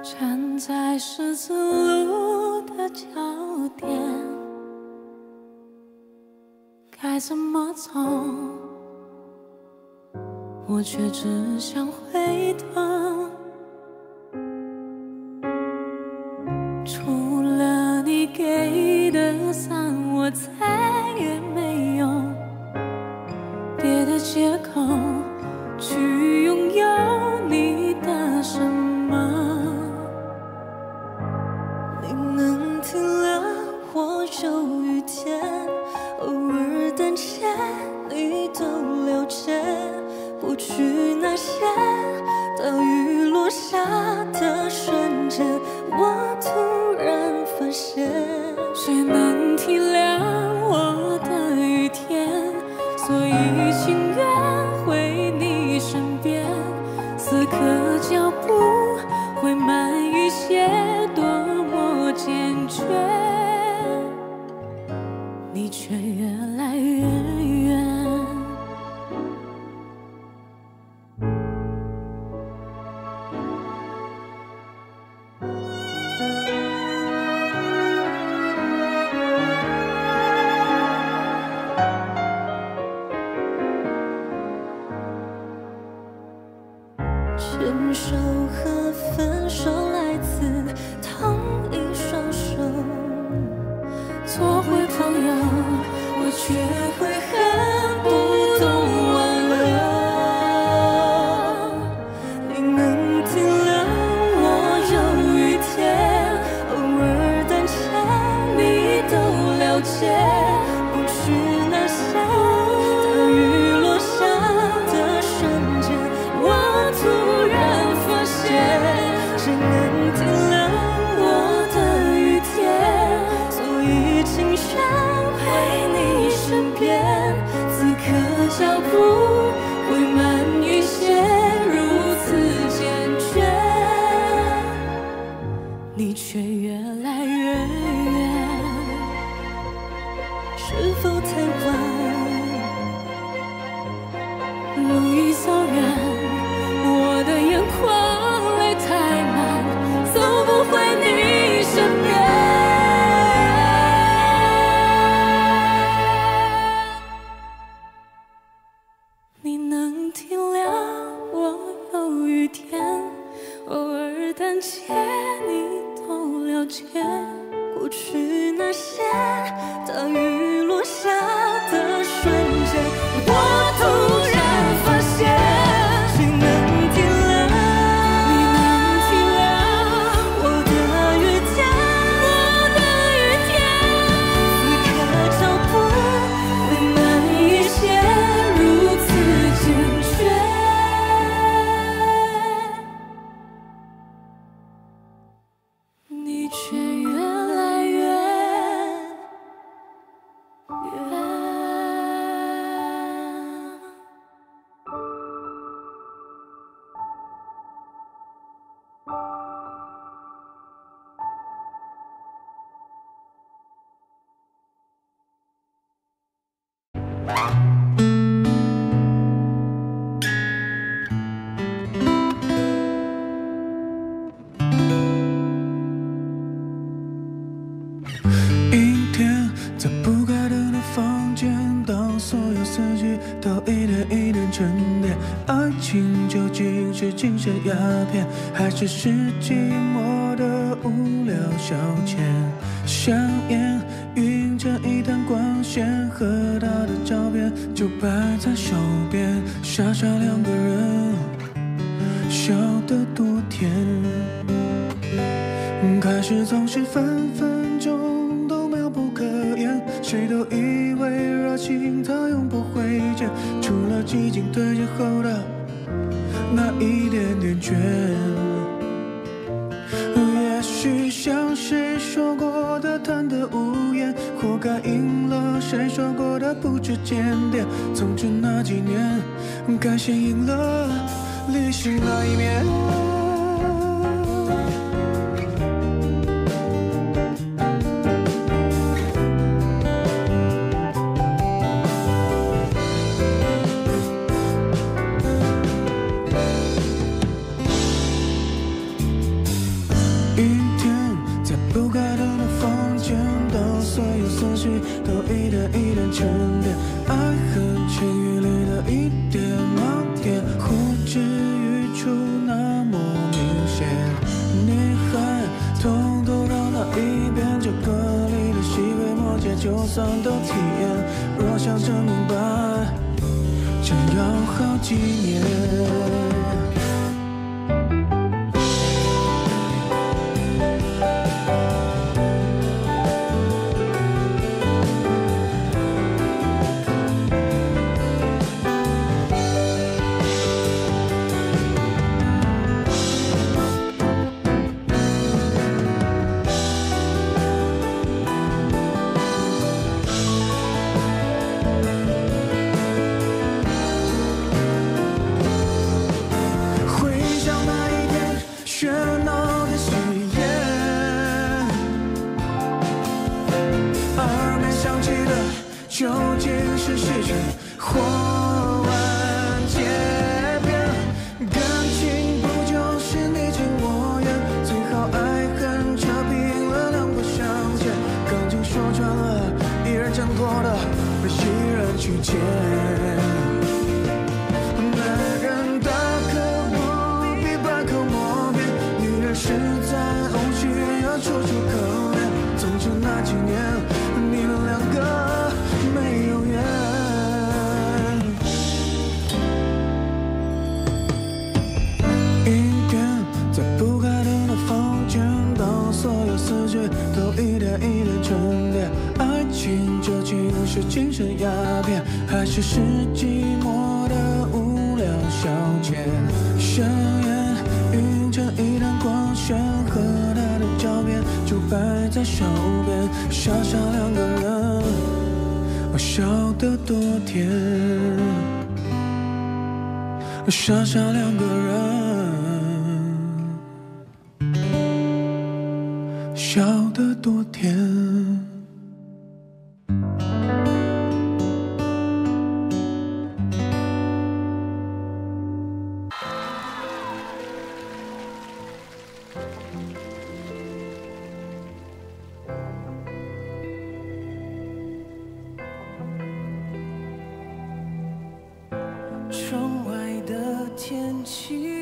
站在十字路的交点，该怎么走？我却只想回头。除了你给的伞，我再也没有别的借口去拥有你的什么。 你能体谅我有雨天，偶尔胆怯，你都了解。不去那些大雨落下的瞬间，我突然发现， 谁能体谅我的雨天？所以情愿回你身边，此刻脚步会慢一些，多么坚决，你却越来越远。 牵手和分手来自同一双手， 做回朋友，我却会恨不懂挽留。你能体谅我有雨天，偶尔胆怯，你都了解。不去那些大雨落下的瞬间，我突然发现，谁能体谅我的雨天？所以请选回你身边，此刻脚步会慢一些，如此坚决， 你却越来越远。 是否太晚？ 路已走远，我的眼眶泪太满，走不回你身边。你能体谅我有雨天，偶尔胆怯，你都了解。 过去那些大雨落下的瞬间，我突然发现，谁能体谅？ 你能体谅我的雨天， 我的雨天？ 此刻脚步会慢一些，如此坚决，你却越来越远。 一天在不开灯的房间，当所有思绪都一点一点沉淀，爱情究竟是精神鸦片，还是寂寞的无聊消遣？香烟晕成一滩光线，和他的照片就摆在手边，傻傻两个人笑得多甜。开始总是分分钟都妙不可言，谁都以为热情它永不会减，除了寂静堆积后的那一点点倦。也许像谁说过的贪得无厌，活该应了谁说过的不知检点。总之那几年，感谢赢了理性那一面。 就算都体验。若想真明白，真要好几年。究竟是细菌或万劫变？感情不就是你情我愿？最好爱恨扯平了，两不相欠。感情说穿了，一人挣脱的被一人去捡。男人大可不必百口莫辩，女人实在需要楚楚可怜。从前那几年，你们两个没有缘，一遍在不开灯的房间，当所有思绪都一点一点沉淀。爱情究竟是精神鸦片，还是寂寞的无聊消遣？香烟晕成一滩光线，和他的照片就摆在手边，傻傻两个人。笑得多甜，傻傻两个人，笑得多甜。 窗外的天气，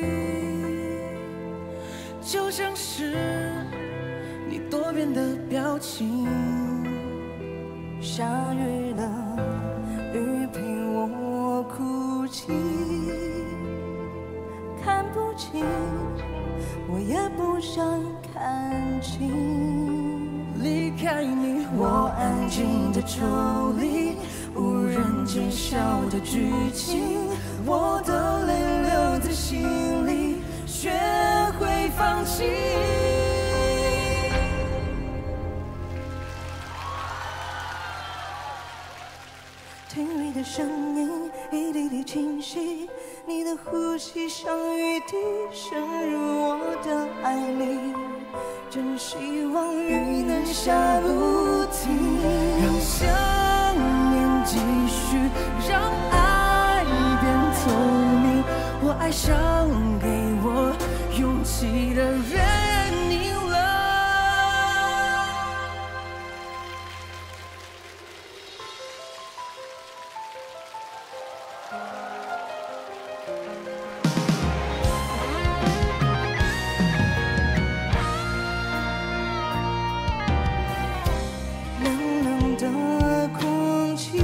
就像是你多变的表情。 下雨了，雨陪我哭泣，看不清，我也不想看清。 离开你，我安静的抽离，无人揭晓的剧情，我的泪留在心里，学会放弃。 听你的声音一滴滴清晰，你的呼吸像雨滴渗入我的爱里，真希望雨能下不停， 让想念继续，让爱变透明。我爱上给我勇气的人，你了。 冷冷的空气，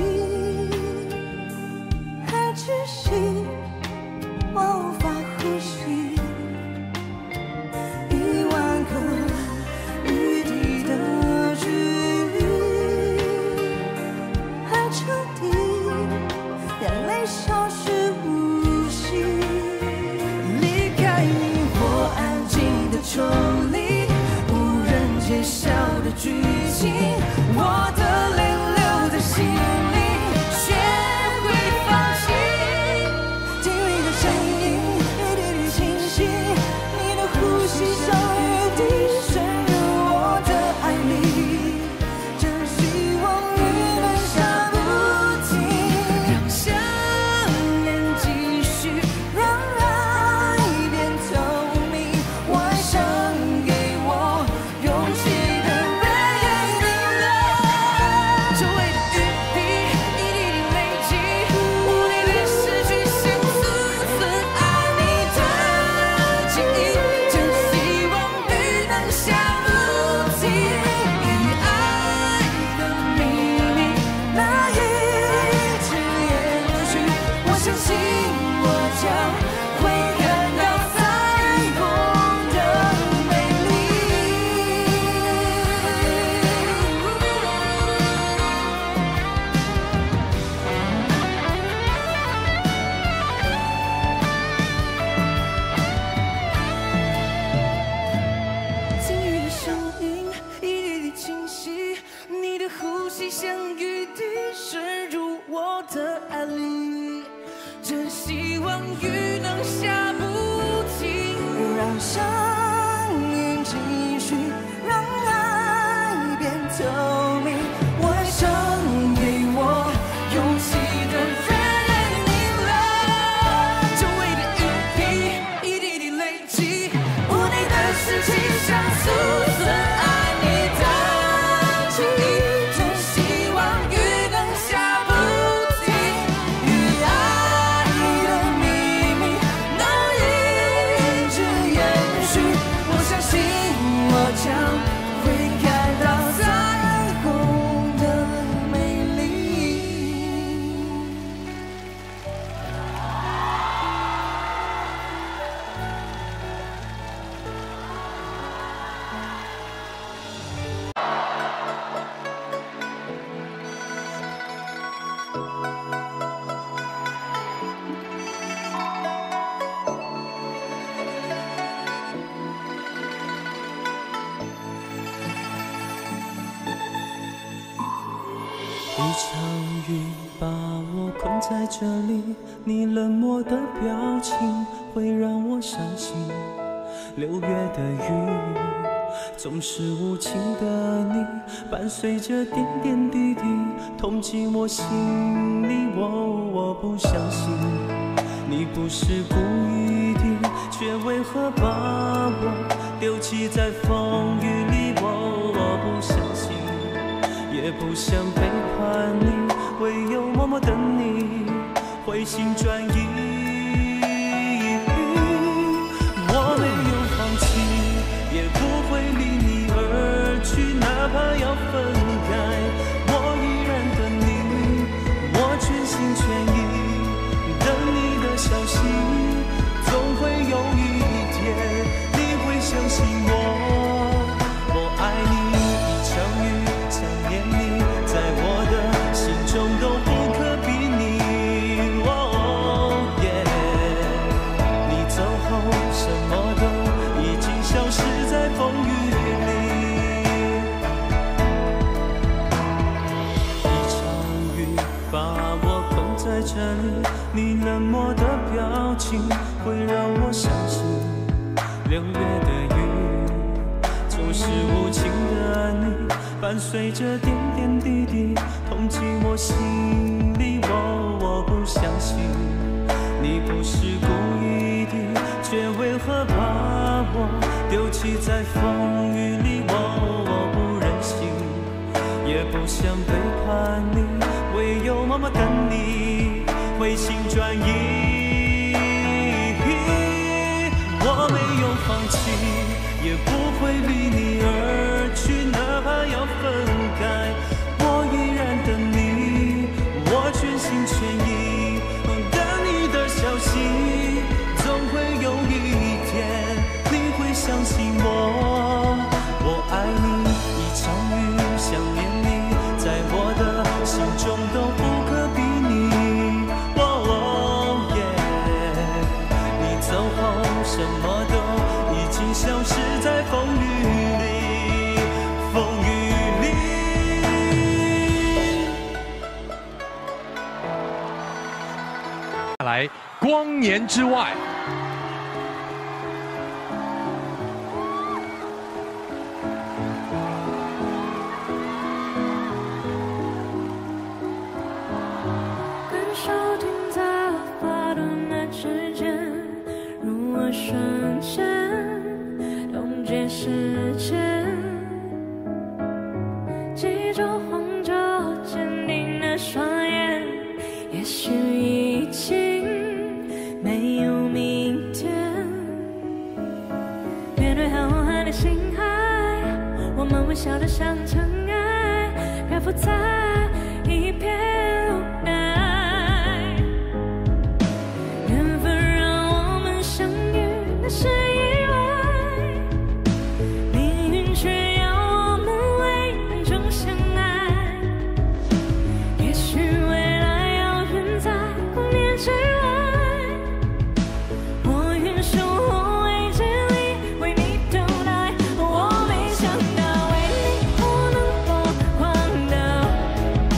还窒息，我无法呼吸。10000个雨滴的距离，还彻底，眼泪消失无息。 离开你，我安静的抽离，无人揭晓的剧情，我的泪留在心里，学会放弃。 听你的声音一滴滴清晰，你的呼吸像雨滴渗入我的爱里，真希望雨能下不停， 让想念继续， 让爱变透明。我爱上场雨把我困在这里，你冷漠的表情会让我伤心。6月的雨，总是无情的你，伴随着点点滴滴，痛进我心里。我不相信，你不是故意的，却为何把我丢弃在风雨里？我不相信，也不想背叛你，唯有默默等你回心转意。我没有放弃，也不会离你而去，哪怕要分开，我依然等你，我全心全意等你的消息。总会有一天你会相信我爱你。一场雨想念你，在我的心中都不可比拟。你走后什么都已经消失在风雨里。一场雨把我困在这里，你冷漠的表情会让我伤心。6月的雨，总是无情的你，伴随着点点滴滴，痛进我心里。我不相信，你不是故意的，却为何把我丢弃在风雨里？我不忍心，也不想背叛你，唯有默默等你回心转意。我没有放弃，也不会离你而去，哪怕要分开，我依然等你，我全心全意等你的消息。总会有一天你会相信我爱你。一场雨想念你，在我的心中都不可比拟。你走后什么都已经消失在风雨里，风雨里。 来，光年之外。 感受停在发端的指尖，如我瞬间冻结时间，记住黄酒坚定的双眼，也许已经没有明天。面对浩瀚的星海，我们微笑得像尘埃，漂浮在一片无奈。缘分让我们相遇，那是意外，命运却要我们伪装相爱。也许未来遥远在光年之外，我愿守候未见里为你等待。我没想到为你我能疯狂到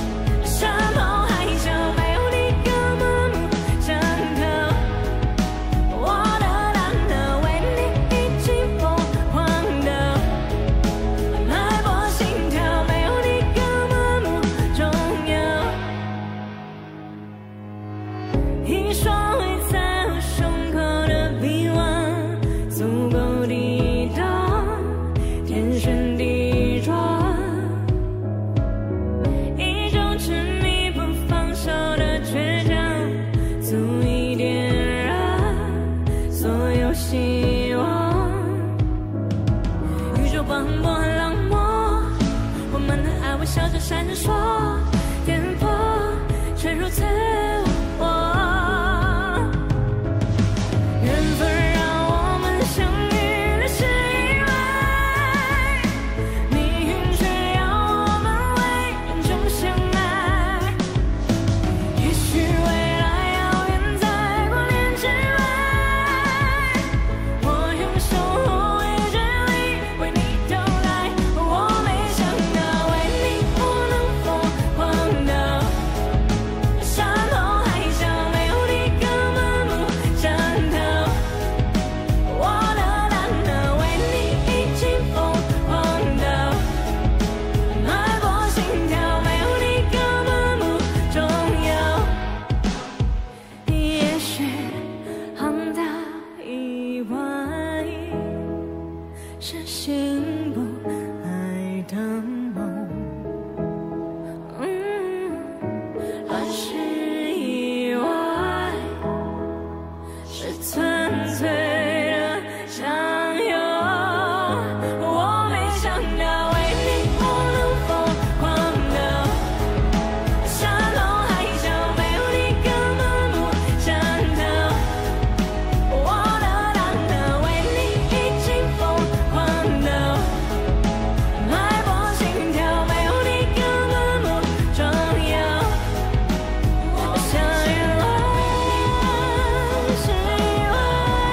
是纯粹的相拥。我没想到为你我能疯狂的山盟海誓，没有你根本不想逃。我的胆的为你已经疯狂的脉搏心跳，没有你根本不重要。相遇了，是因为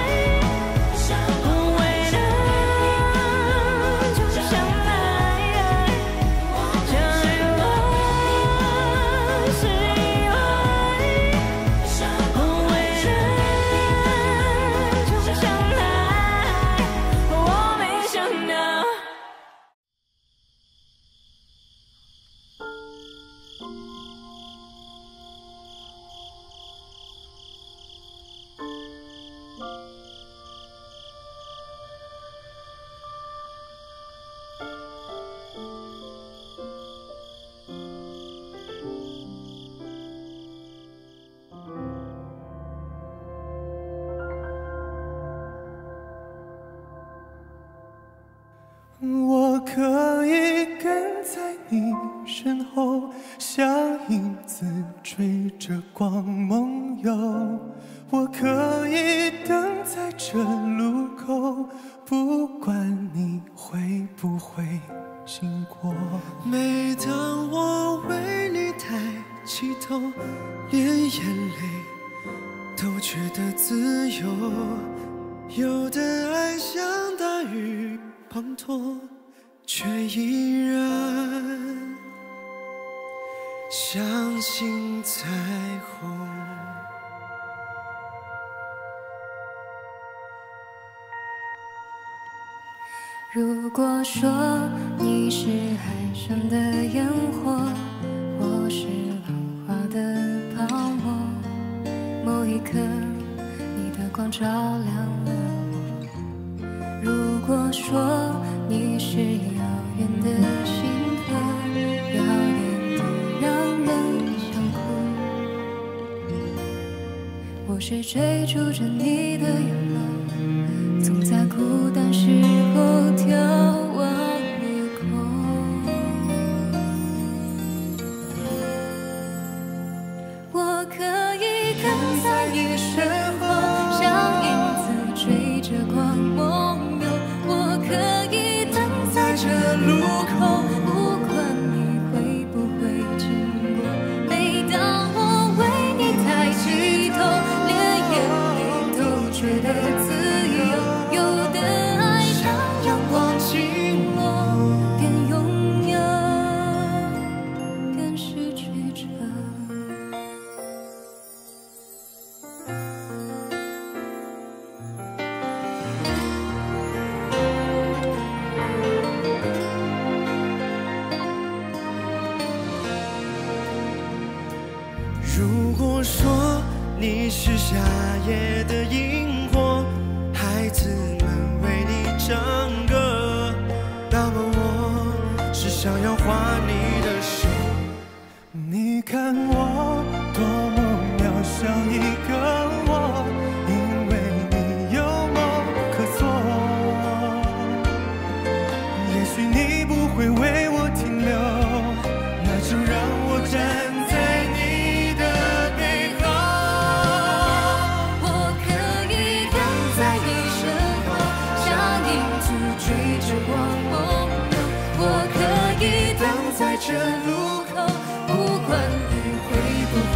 无谓的就像爱。相遇了，是因为无谓的就像爱。我没想到。 我可以跟在你身后，像影子追着光梦游。我可以等在这路口，不管你会不会经过。每当我为你抬起头，连眼泪都觉得自由。有的爱像大雨滂沱，却依然相信彩虹。 如果说你是海上的烟火，我是浪花的泡沫，某一刻你的光照亮了我。如果说你是遥远的星河，遥远的让人想哭，我是追逐着你的眼眸，总在孤单时候眺望夜空。我可以跟在你身后，像影子追着光梦游。我可以等在这路口，不管你会不会经过。每当我为你抬起头，连眼泪都觉得自由。有的爱像阳光倾落，边拥有边失去着。 如果说你是夏夜的萤火，孩子们为你唱歌，那么我是想要画你的手。你看我多么渺小一个我，因为你有梦可做。也许你不会为我停留，那就让我站在你的背后。 我可以跟在你身后，像影子追着光梦游。我可以等在这路口，不管你会不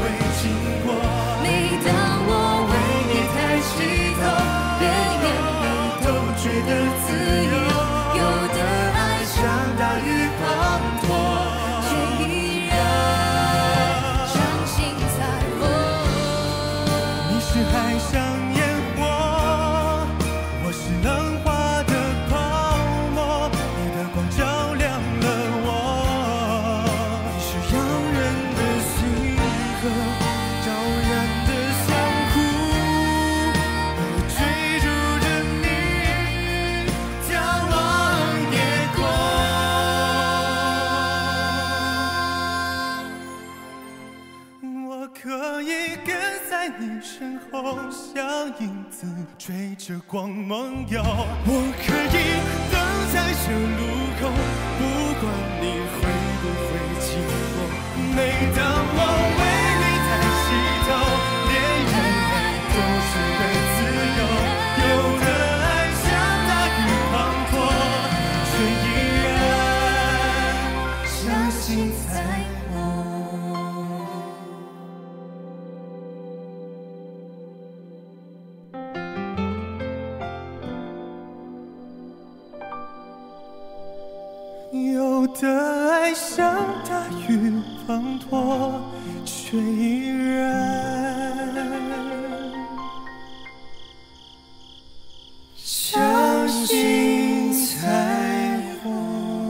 像影子追着光梦游。我可以等在这路口，不管你会不会经过。每当我为你抬起头，连眼泪都是为自由。有的爱像大雨滂沱，却依然相信彩虹。有的爱像大雨滂沱，却依然相信彩虹。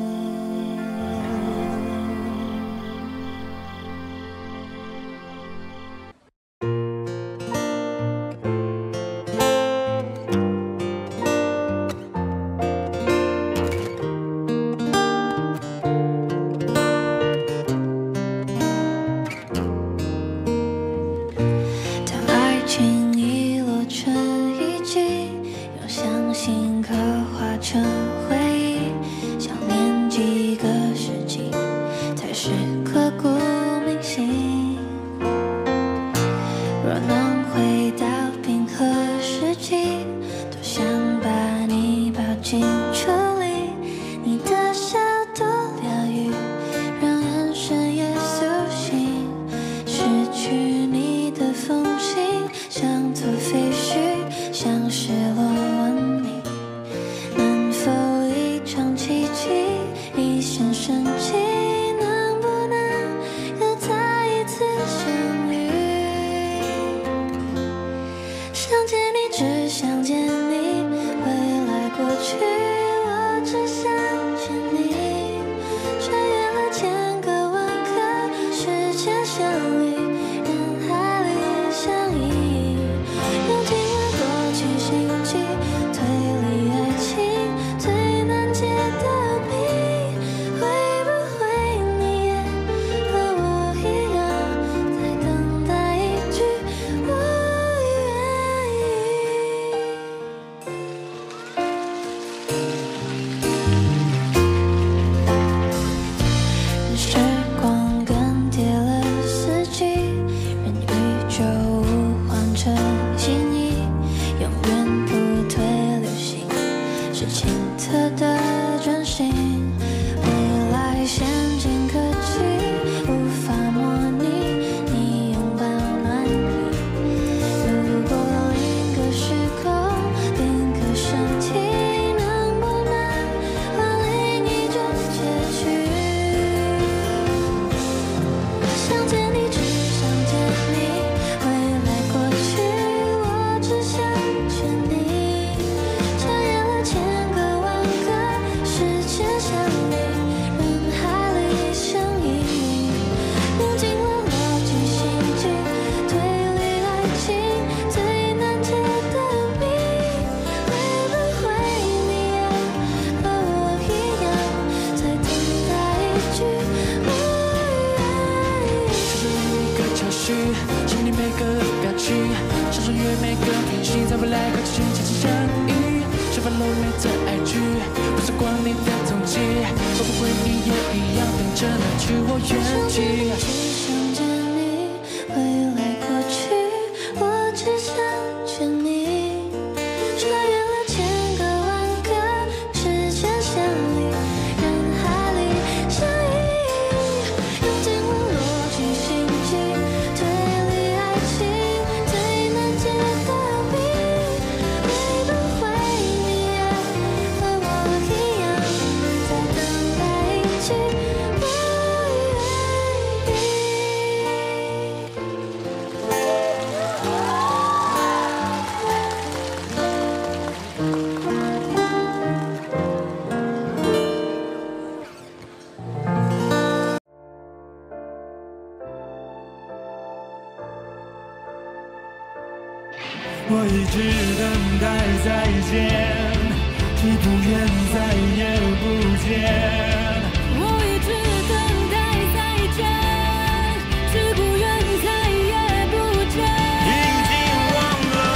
我一直等待再见，只不愿再也不见。 我一直等待再见，只不愿再也不见。 已经忘了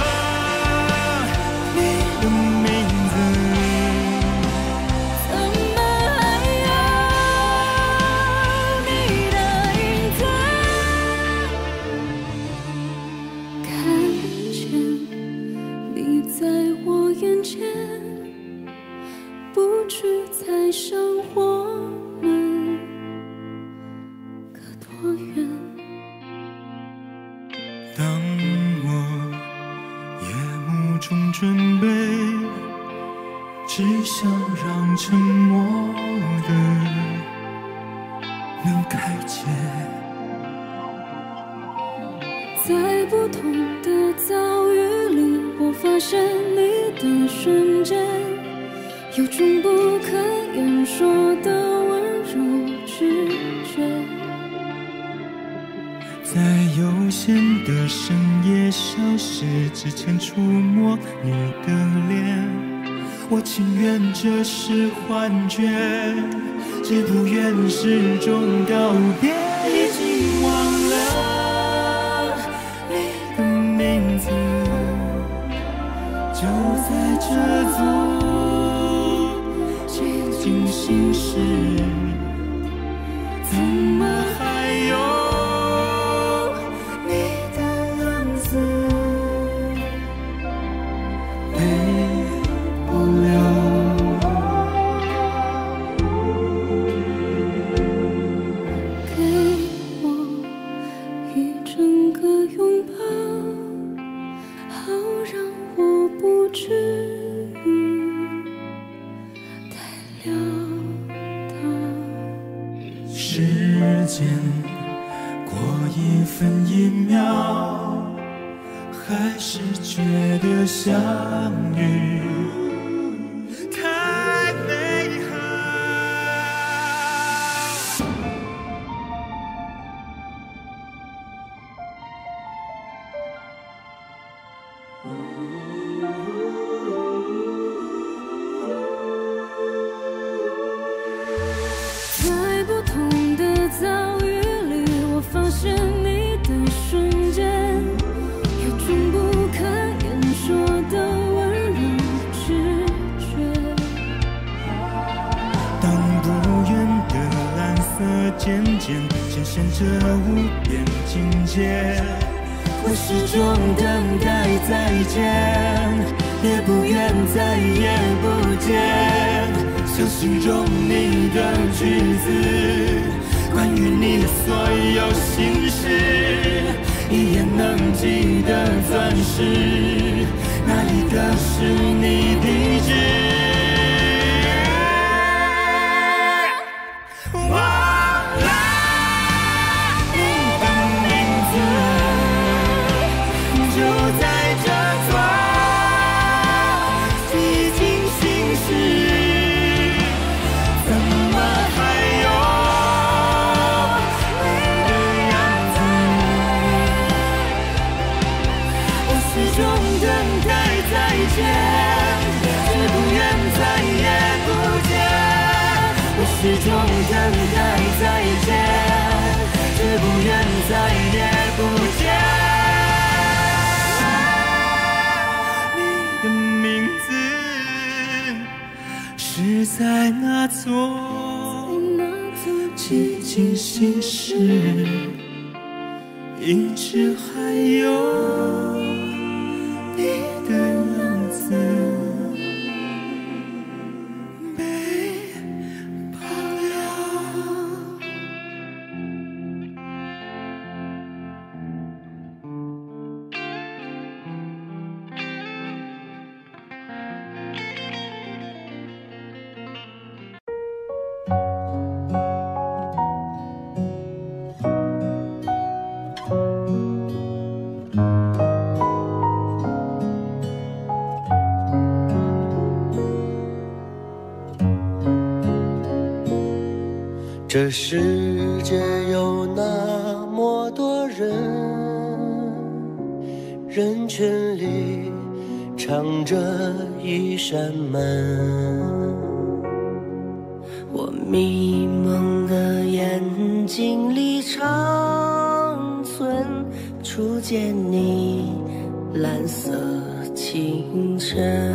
在我眼前，不知猜想我们隔多远。 当我夜幕中准备，只想让沉默的能开解。 在不同的遭遇里，我发现你的瞬间，有种不可言说的温柔直觉。 在有限的深夜消失之前触摸你的脸，我情愿这是幻觉，只不愿是种告别。已经忘了你的名字，就在这座接近心事，怎么还有你的样子陪不了？时间过一分一秒，还是觉得相遇太美好。 在不同的遭遇里，我发现你的瞬间，有种不可言说的温柔直觉。 当不远的蓝色渐渐显现着无边境界，我始终等待再见，也不愿再也不见。像形容你的句子，关于你的所有心事，一眼能记得钻石，哪里的是你地址？忘了你的名字，就在这座寂静心事。始终等待再见，只不愿再也不见。你的名字是在那座寂静心事，一直还有你的样子。 这世界有那么多人，人群里藏着一扇门。我迷蒙的眼睛里长存初见你蓝色清晨。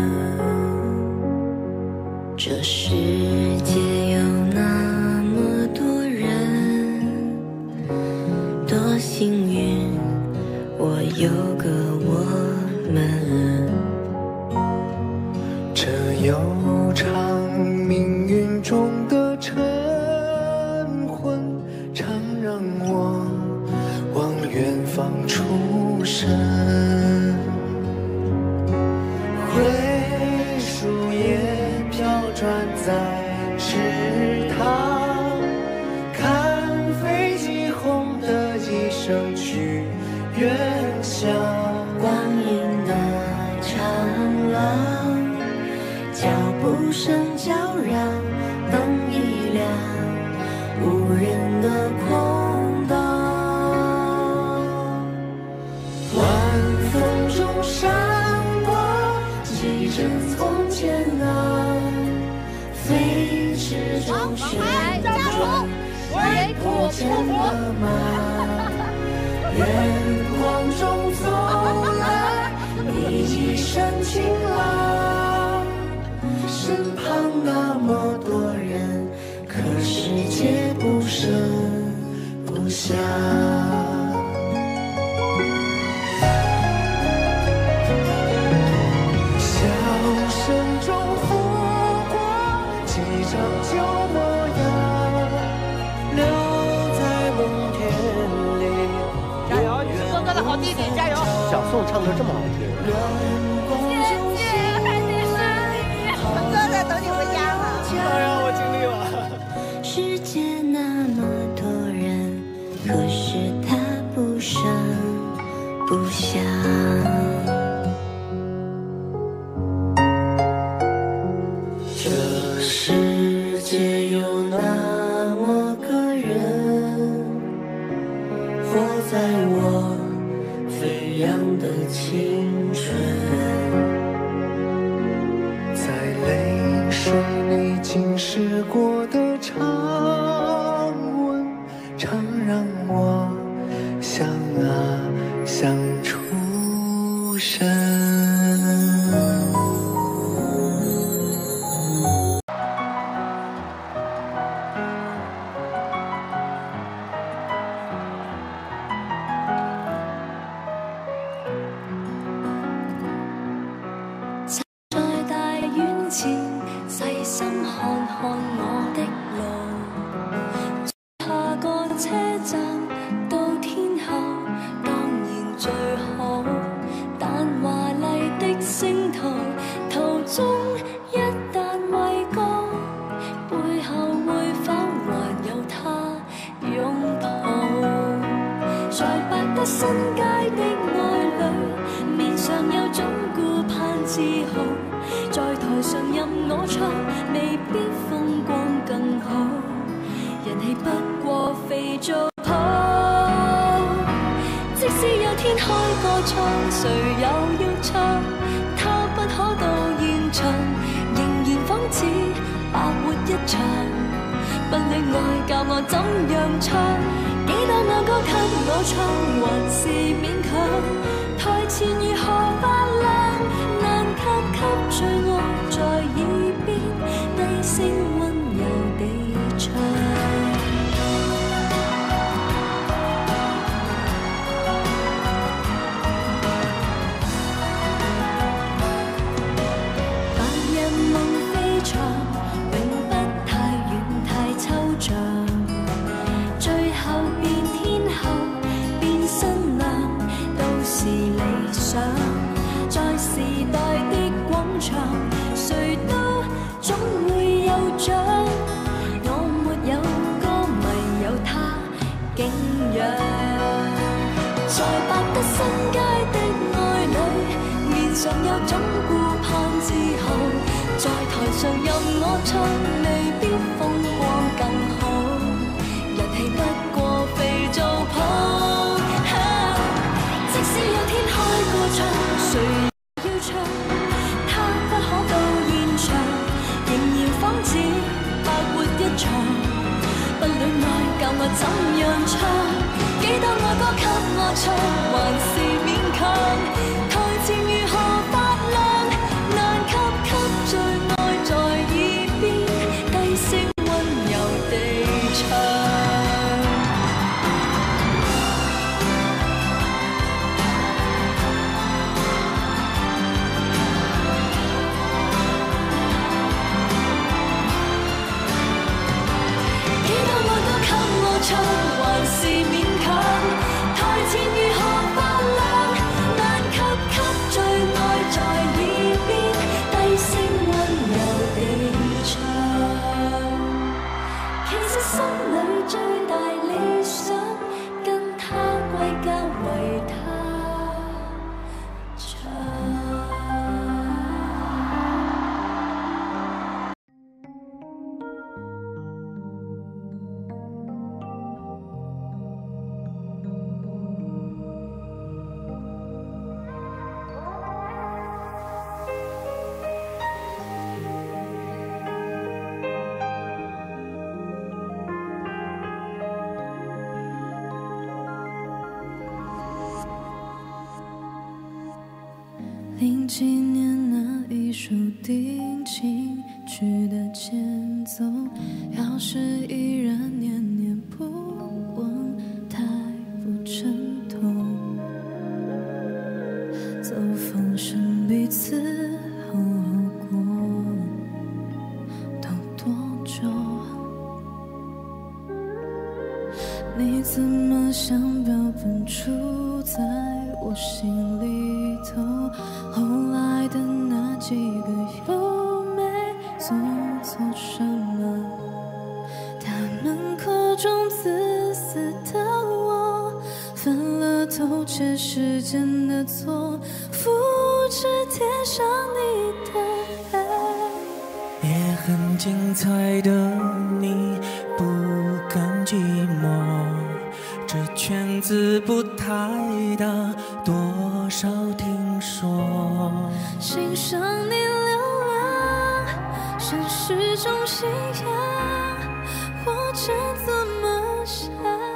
这世界有那么多人，多幸运我有个我们。 悠长命运中的晨昏，常让我往远方出神。灰树叶飘转在池塘，看飞机轰的一声去远乡。 光阴的长廊，脚步声叫嚷，灯一亮，无人的空荡。晚风中闪过几帧从前啊，飞驰中旋转，一破千的马。月光中走来你一身晴朗，身旁那么多人，可世界不声不响。 笑声中拂过几张旧模样，留在梦田里。 加油，你是哥哥的好弟弟，加油！ 小宋唱歌这么好听。 姐姐，还得是哥在等你回家呢。 当然我尽力了。 世界那么多人，可是他不声不响。这世界有那么个人，活在我飞扬的青春。 在泪水里浸湿过的长吻，常让我想啊想出神。 在大院前細心看看我的路，下個車站到天后當然最好，但華麗的星途途中一旦畏高，背後會否還有他擁抱？在百德新街的愛侶，面上有種顧盼自豪，在台上任我唱，未必風光更好，人氣不過肥皂泡。即使有天開個唱，誰又要唱？他不可到現場，仍然仿似白活一場。不戀愛教我怎樣唱，幾多愛歌給我唱，還是勉強。台前如何發亮，難給最愛在耳邊低聲溫柔地唱。白日夢飛翔，永不太遠太抽象，最後變天后變新娘，都是理想。在時代的廣場，誰都總會有獎。我沒有歌迷，有他敬仰。在百德新街的愛侶，面上有種顧盼自豪，在台上任我唱，未必風光更好，人氣不過肥皂泡。即使有天開個唱，誰要唱？他不可到現場，仍然仿似白活一場。不戀愛教我怎樣唱？幾多愛歌給我唱，還是勉強。台前如何發亮，難給最愛在耳邊低聲溫柔地唱。 想纪念那一首定情曲的前奏，要是依然念念不忘，太不称痛。走放生彼此好好过，都多久？你怎么像标本杵在我心里头？后来的那几个又没做错什么？他们口中自私的我，犯了偷窃时间的错，复制贴上你的爱。 也很精彩的你不甘寂寞，这圈子不太大，多少听说。 欣赏你流浪，像是种信仰，我真怎么想？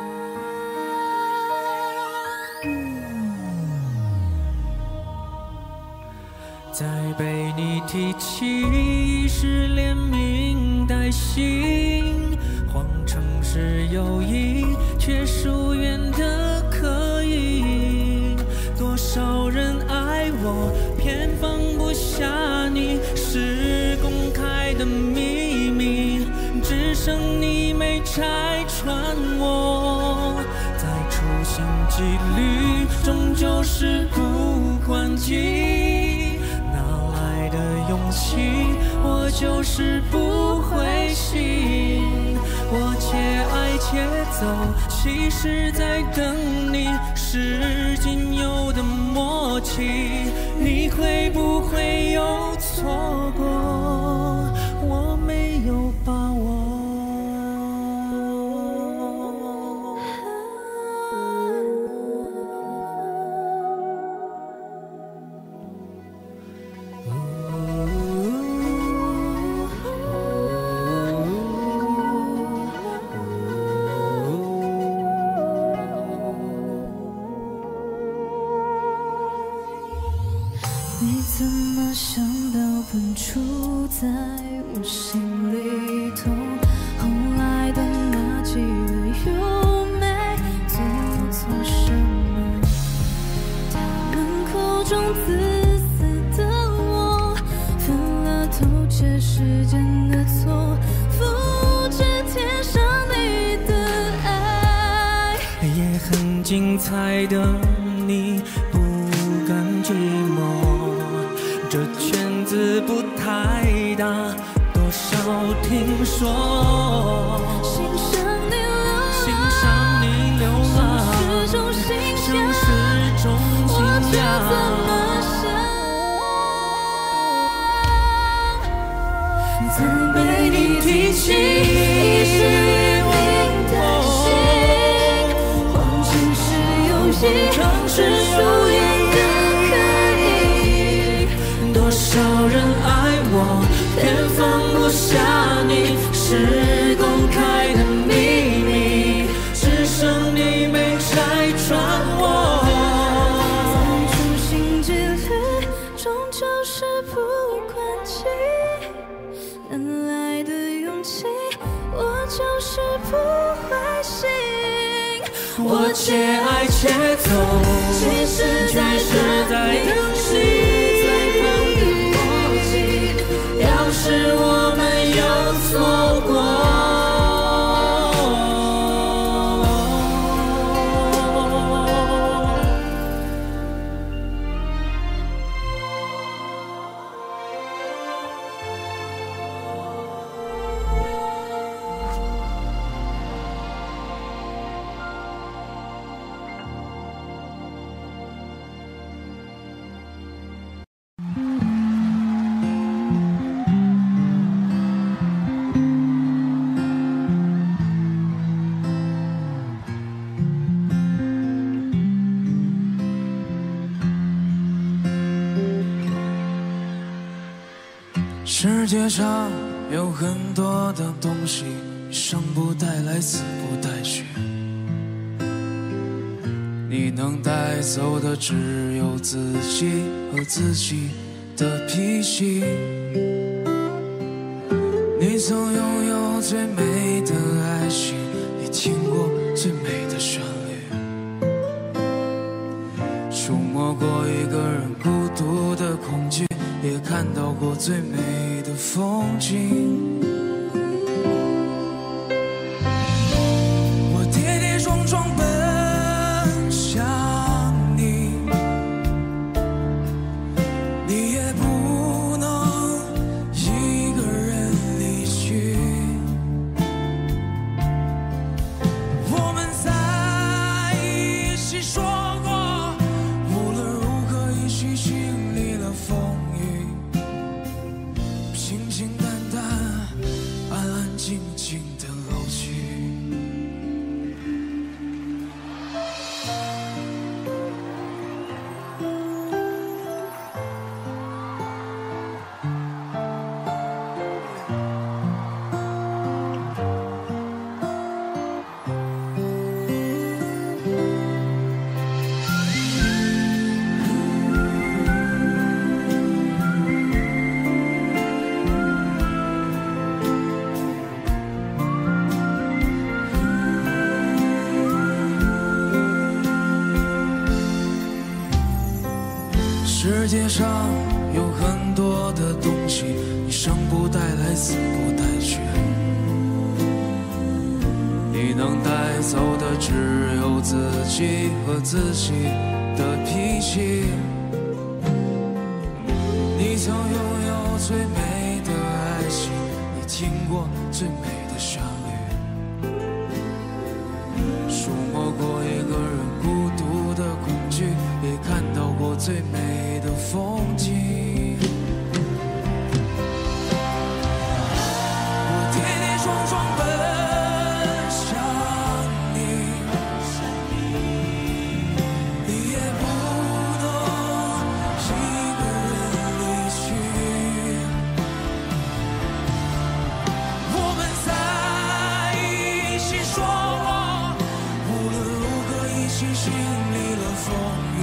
再被你提起是连名带姓，谎称是友谊，却疏远的刻意。多少人爱我，偏放不下你，是公开的秘密，只剩你没拆穿我。再处心积虑，终究是不关己。哪来的勇气？我就是不灰心。我且爱且走，其实在等你，是仅有的默契。你会不会有错过？我没有把握。 你怎么像标本杵在我心里头？后来的那几个又没做错什么？他们口中自私的我，犯了偷窃时间的错，复制贴上你的爱。 也很精彩的你不甘寂寞，这圈子不太大，多少听说。 欣赏你流浪， 像是种信仰，我却怎么想？再被你提起，已是连名带姓，谎称是友谊，是疏远的刻意。 多少人爱我，偏放不下你，是公开的秘密，只剩你没拆穿我。 再处心积虑，终究是不关己。哪来的勇气？我就是不灰心。 我且爱且走， 其实在等你， 要是我们有错过。世界上有很多的东西，生不带来，死不带去。 你能带走的只有自己和自己的脾气。你曾拥有最美的爱情，你听过最美的旋律，触摸过一个人孤独的恐惧，也看到过最美的风景。我跌跌撞撞奔向你，你也不能一个人离去。我们在一起说过，无论如何一起经历了风雨，平平淡淡，安安静静的老去。世界上有很多的东西，你生不带来，死不带去。你能带走的只有自己和自己的脾气。你曾拥有最美的爱情，你听过最美的旋律，触摸过一个人孤独的恐惧，也看到过最美的风景。我跌跌撞撞奔向你，你也不能一个人离去。我们在一起说过，无论如何一起经历了风雨，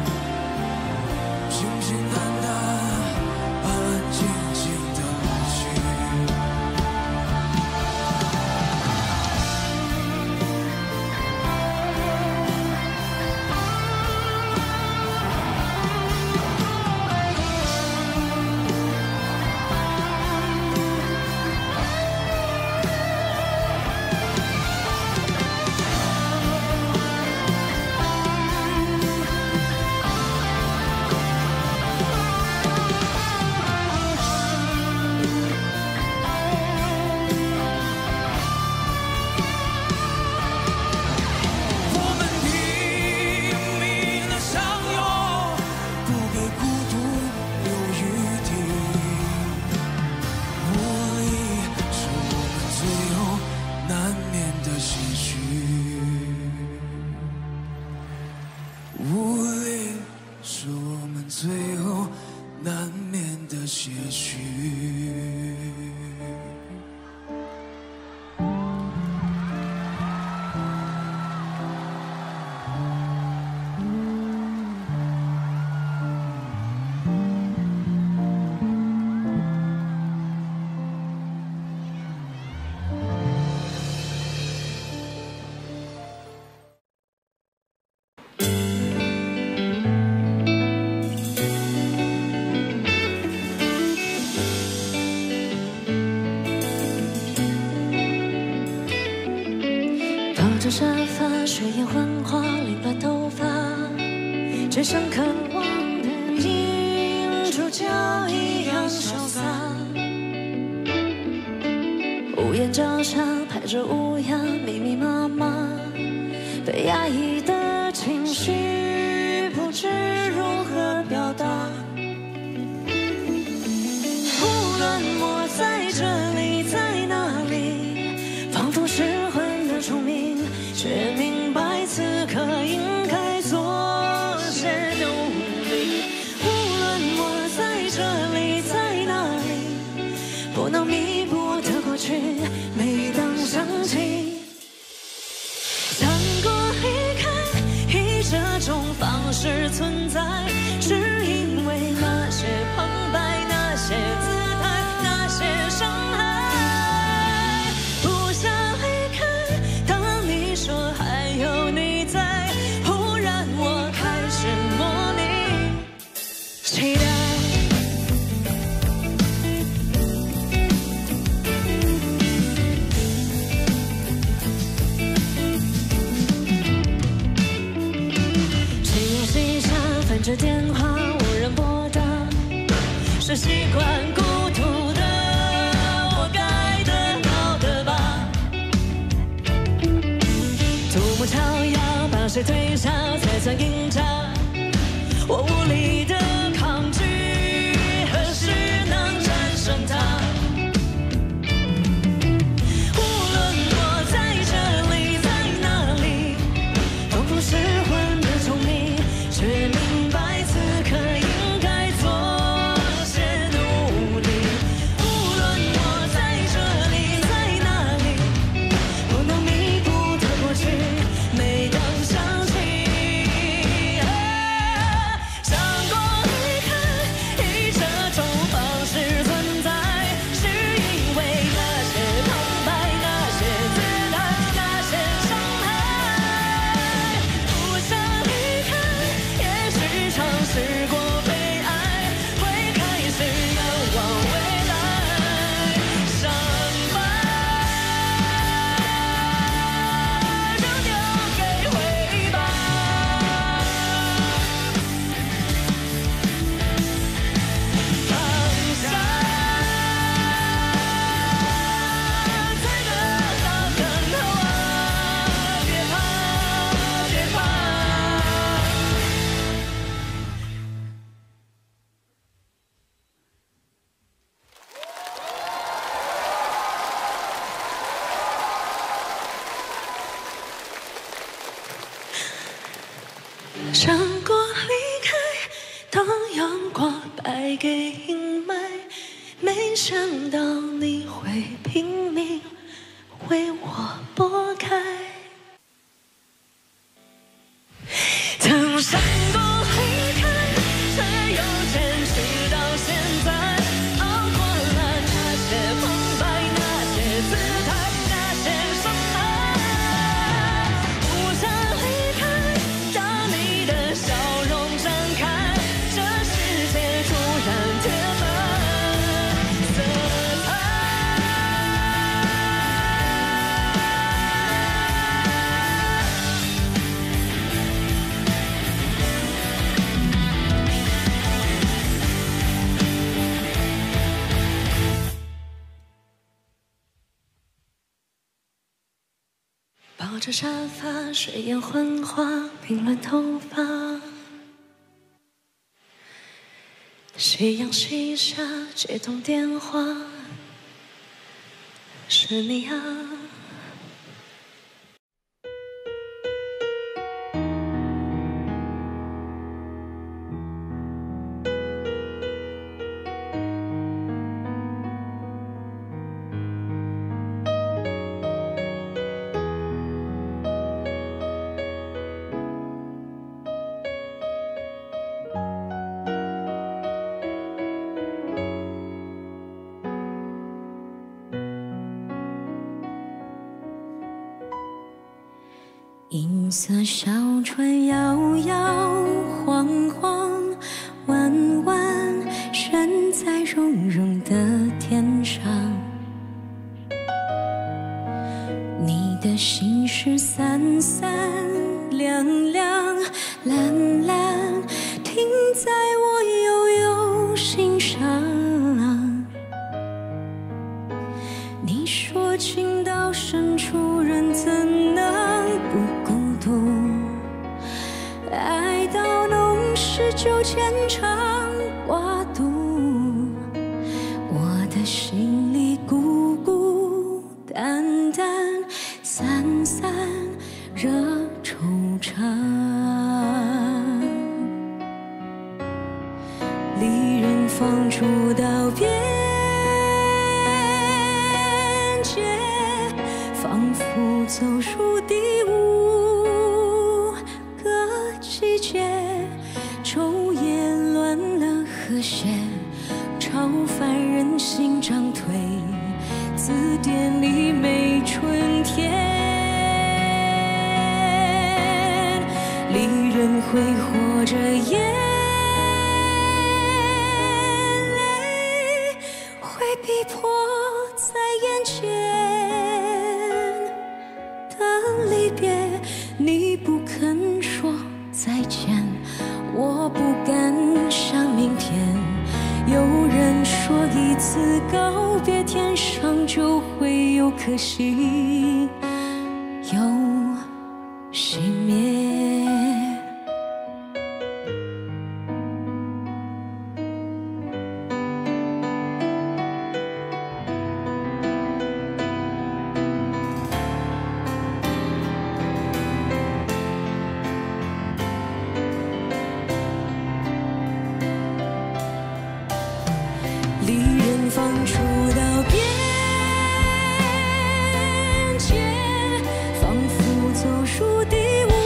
平平淡淡，安安静静的老去。我们拼命的相拥，不给孤独留余地。无力是我们最后难免的结局，无力是我们最后难免的结局。 抱着沙发，睡眼昏花，凌乱头发，只想渴望的映主角一样潇洒。屋檐脚下排着乌鸦，密密麻麻，被压抑的情绪不知如何表达。无论我在这里，在哪里，仿佛失魂的虫鸣，却明白此刻应该做些努力。无论我在这里，在哪里，不能弥补的过去，每当想起，当过离开，一整看着电话无人拨打，是习惯孤独的我该得到的吧。独木桥要把谁推下才算赢家？我无力的抗拒，何时能战胜它？无论我在这里，在哪里，仿佛是幻的聪明，却明白此刻应该做些努力。无论我在这里，在哪里，不能弥补的过去，每当想起。闪过离开，当阳光败给阴霾，没想到你会拼命为我拨开。曾闪过离开，却又坚持到现在，熬过了那些澎湃，那些姿态，那些伤害，不想离开。当你的笑容展开，这世界突然填满色彩。抱着沙发，睡眼昏花，凌乱头发，夕阳西下，接通电话，是你啊。 银色小船摇摇晃晃，弯弯悬在绒绒的天上。你的心事散散亮亮蓝蓝，停在我悠悠心上。你说情到深处人怎能不孤独，爱到浓时就牵肠挂肚，我的心里孤孤单单散散惹惆怅。离人放逐到边界，仿佛走入第五个季节，昼夜乱了和谐，超凡人心涨退，字典里没春天。离人挥霍着眼泪，会逼迫在眼前的离别，你不肯说再见，我不敢想明天。有人说一次告别，天上就会有颗星又熄灭。离人放逐到边界，仿佛走入第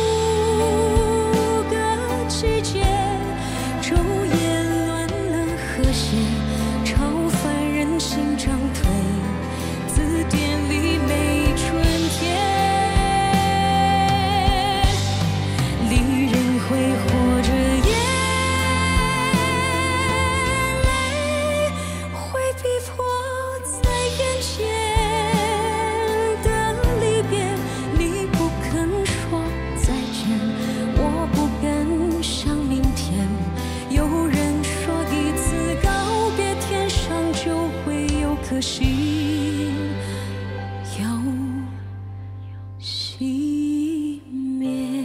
5个季节。昼夜乱了和谐，超凡人心涨退，字典里没春天。离人挥霍着眼泪，会逼迫在眼前的离别。你不肯说再见，我不敢想明天。有人说一次告别，天上就会有颗星又熄灭。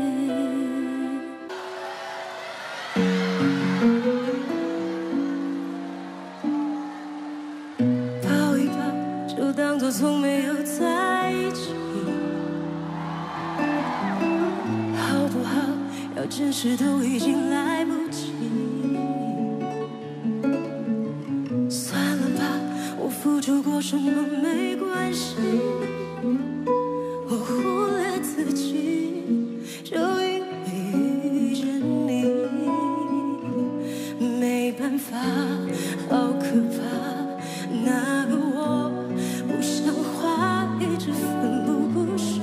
抱一抱，就当作从没有在一起，好不好？要解释都已经来不及。算了吧，我付出过什么没关系，我忽略自己，就因为遇见你。没办法，好可怕，那个我不像话，一直奋不顾身。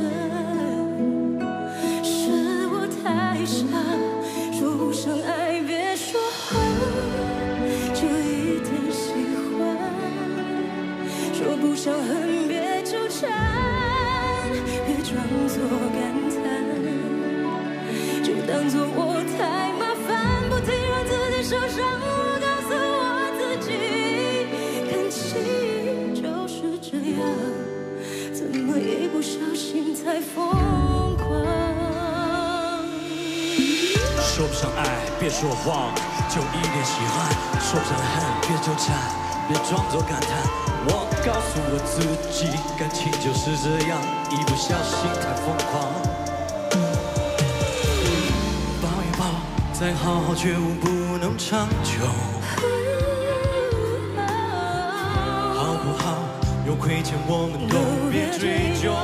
是我太傻，说不上爱别说谎，就一点喜欢。说不上恨别纠缠，别装作感叹，就当作我太麻烦，不停让自己受伤。我告诉我自己，感情就是这样，怎么一不小心才疯狂。 说不上爱，别说谎，就一点喜欢；说不上恨，别纠缠，别装作感叹。我告诉我自己，感情就是这样，一不小心太疯狂。抱一抱，再好好觉悟不能长久，好不好？有亏欠我们都别追究。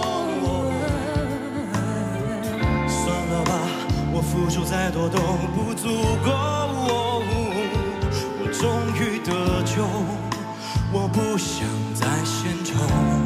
算了吧，我付出再多都不足够。我终于得救，我不想再献丑。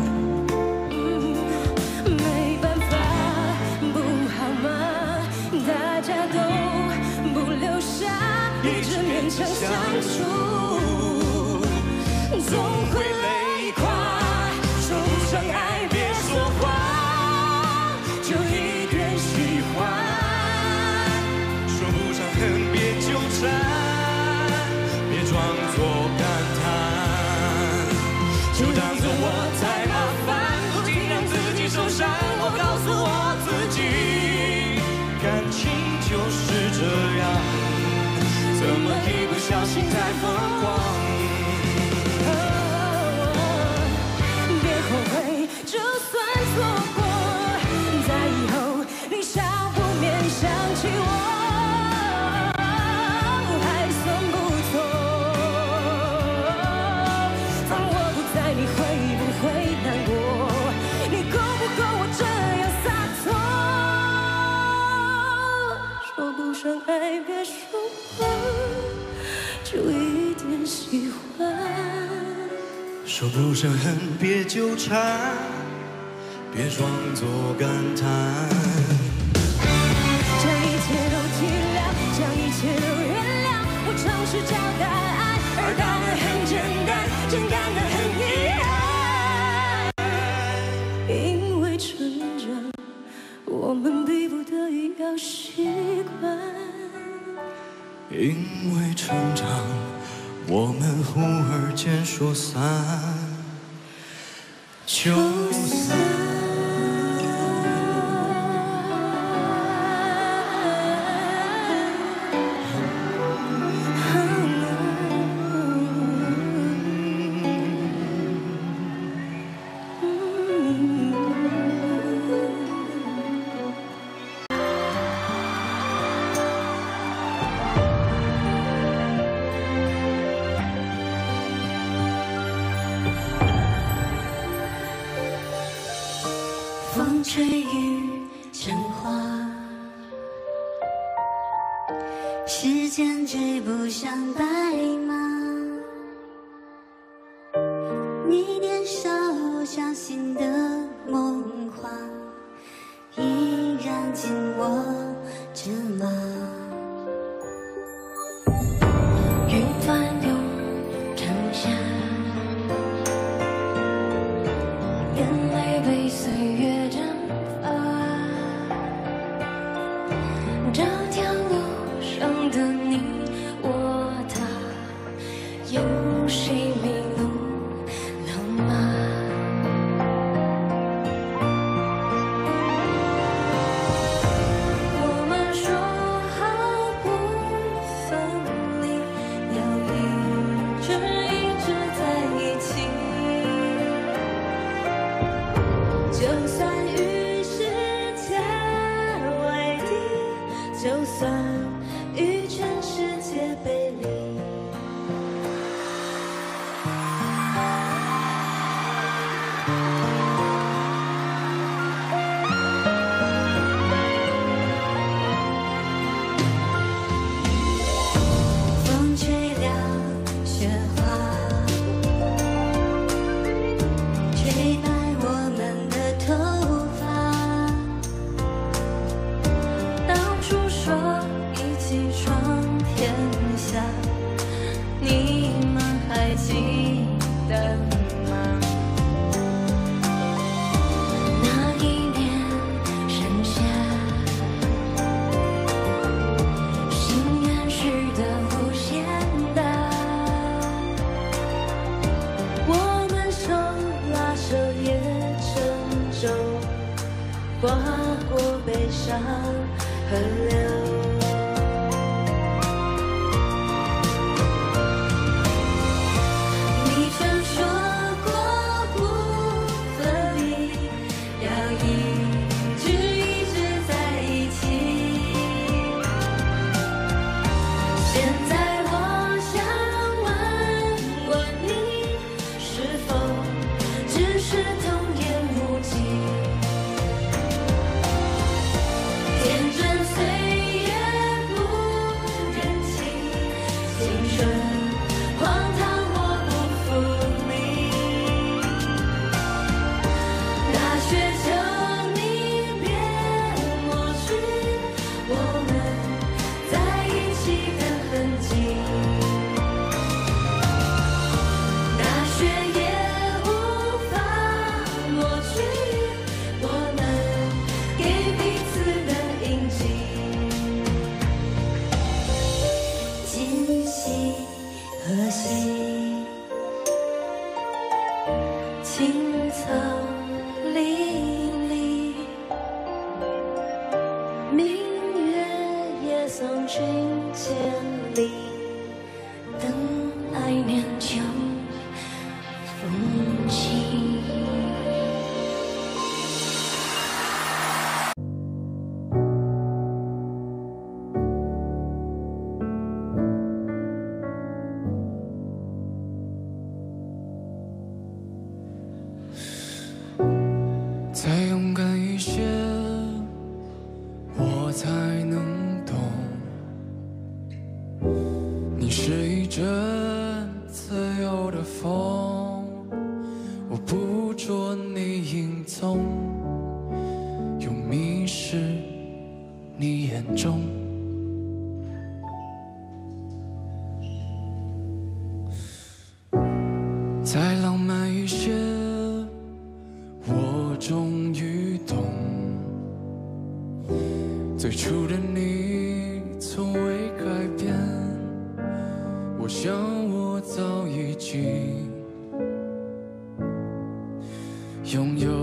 没办法，不好吗？大家都不留下，一直勉强相处，总会累垮。说不上爱，别说谎，就一点喜欢。 说不上恨，别纠缠，别装作感叹，就当作我太麻烦，不停让自己受伤。我告诉我自己，感情就是这样，怎么一不小心太疯狂。 别后悔，就算错过，在以后你少不免想起我，还算不错。当我不在，你会不会难过？你够不够我这样洒脱？说不上爱，别说谎，就一点喜欢。 说不上恨，别纠缠，别装作感叹。 将一切都体谅，将一切都原谅。我尝试找答案，而答案很简单，简单的很遗憾。因为成长，我们逼不得已要习惯。 因为成长，我们忽而间说散就散。 风吹雨成花，时间追不上白马。你年少相信的梦话，依然紧握着吗？云翻涌成夏，眼泪被岁月蒸发。这条路上的你我他，有谁迷路了吗？我们说好不分离，要一直在一起。就算与世界为敌，就算与全世界背离。风吹凉雪花，吹白我们的头发。当初说一起闯天下，你们还记得吗？那一年盛夏，心愿许得无限大。我们手拉手也沉重，划过悲伤河流。你曾说过不分离，要一直在一起。现在我想问你，是否只是童言无忌？天真岁月不忍心，青春荒唐我不负你。大雪求你别抹去我们在一起的痕迹，大雪也无法抹去我们给彼此的印记。今夕何夕，青草离离，明月夜送君千里，等来年秋风起。 再勇敢一些，我才能懂。你是一阵自由的风，我捕捉你影踪，又迷失你眼中。再浪漫一些，我终于懂，最初的你从未改变。 经拥有。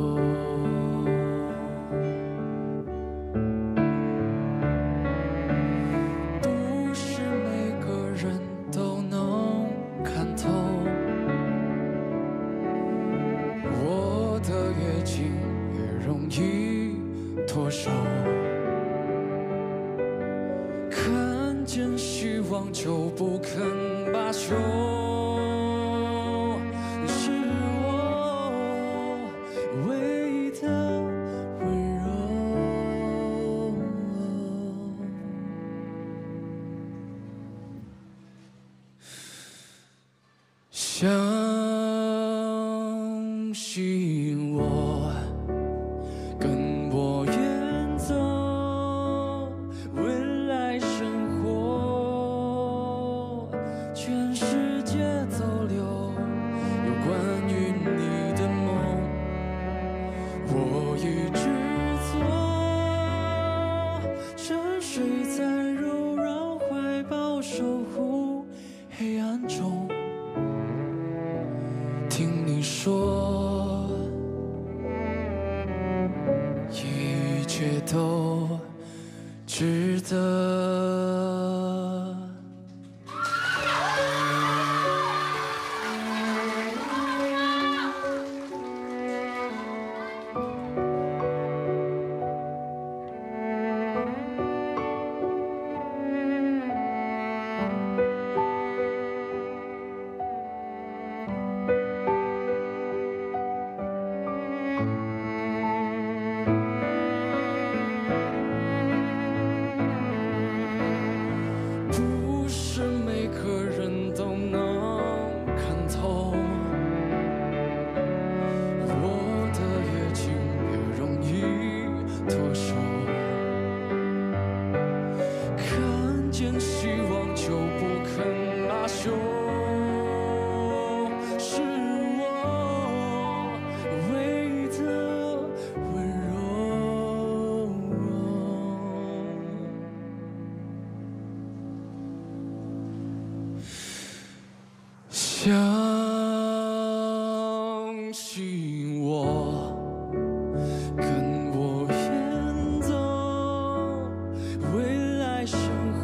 不是每个人都能看透我的越近越容易脱手，看见希望就不肯罢休，是我唯一的温柔。相信我，跟我远走，未来生活，全世界走流，有关于你的梦，我一直做，沉睡在柔软怀抱，守护黑暗中，听你说，一切都值得。不是每个人都能看透，我的越近越容易脱手，看见希望就不肯罢休，是我唯一的温柔。相信我，跟我远走，未来生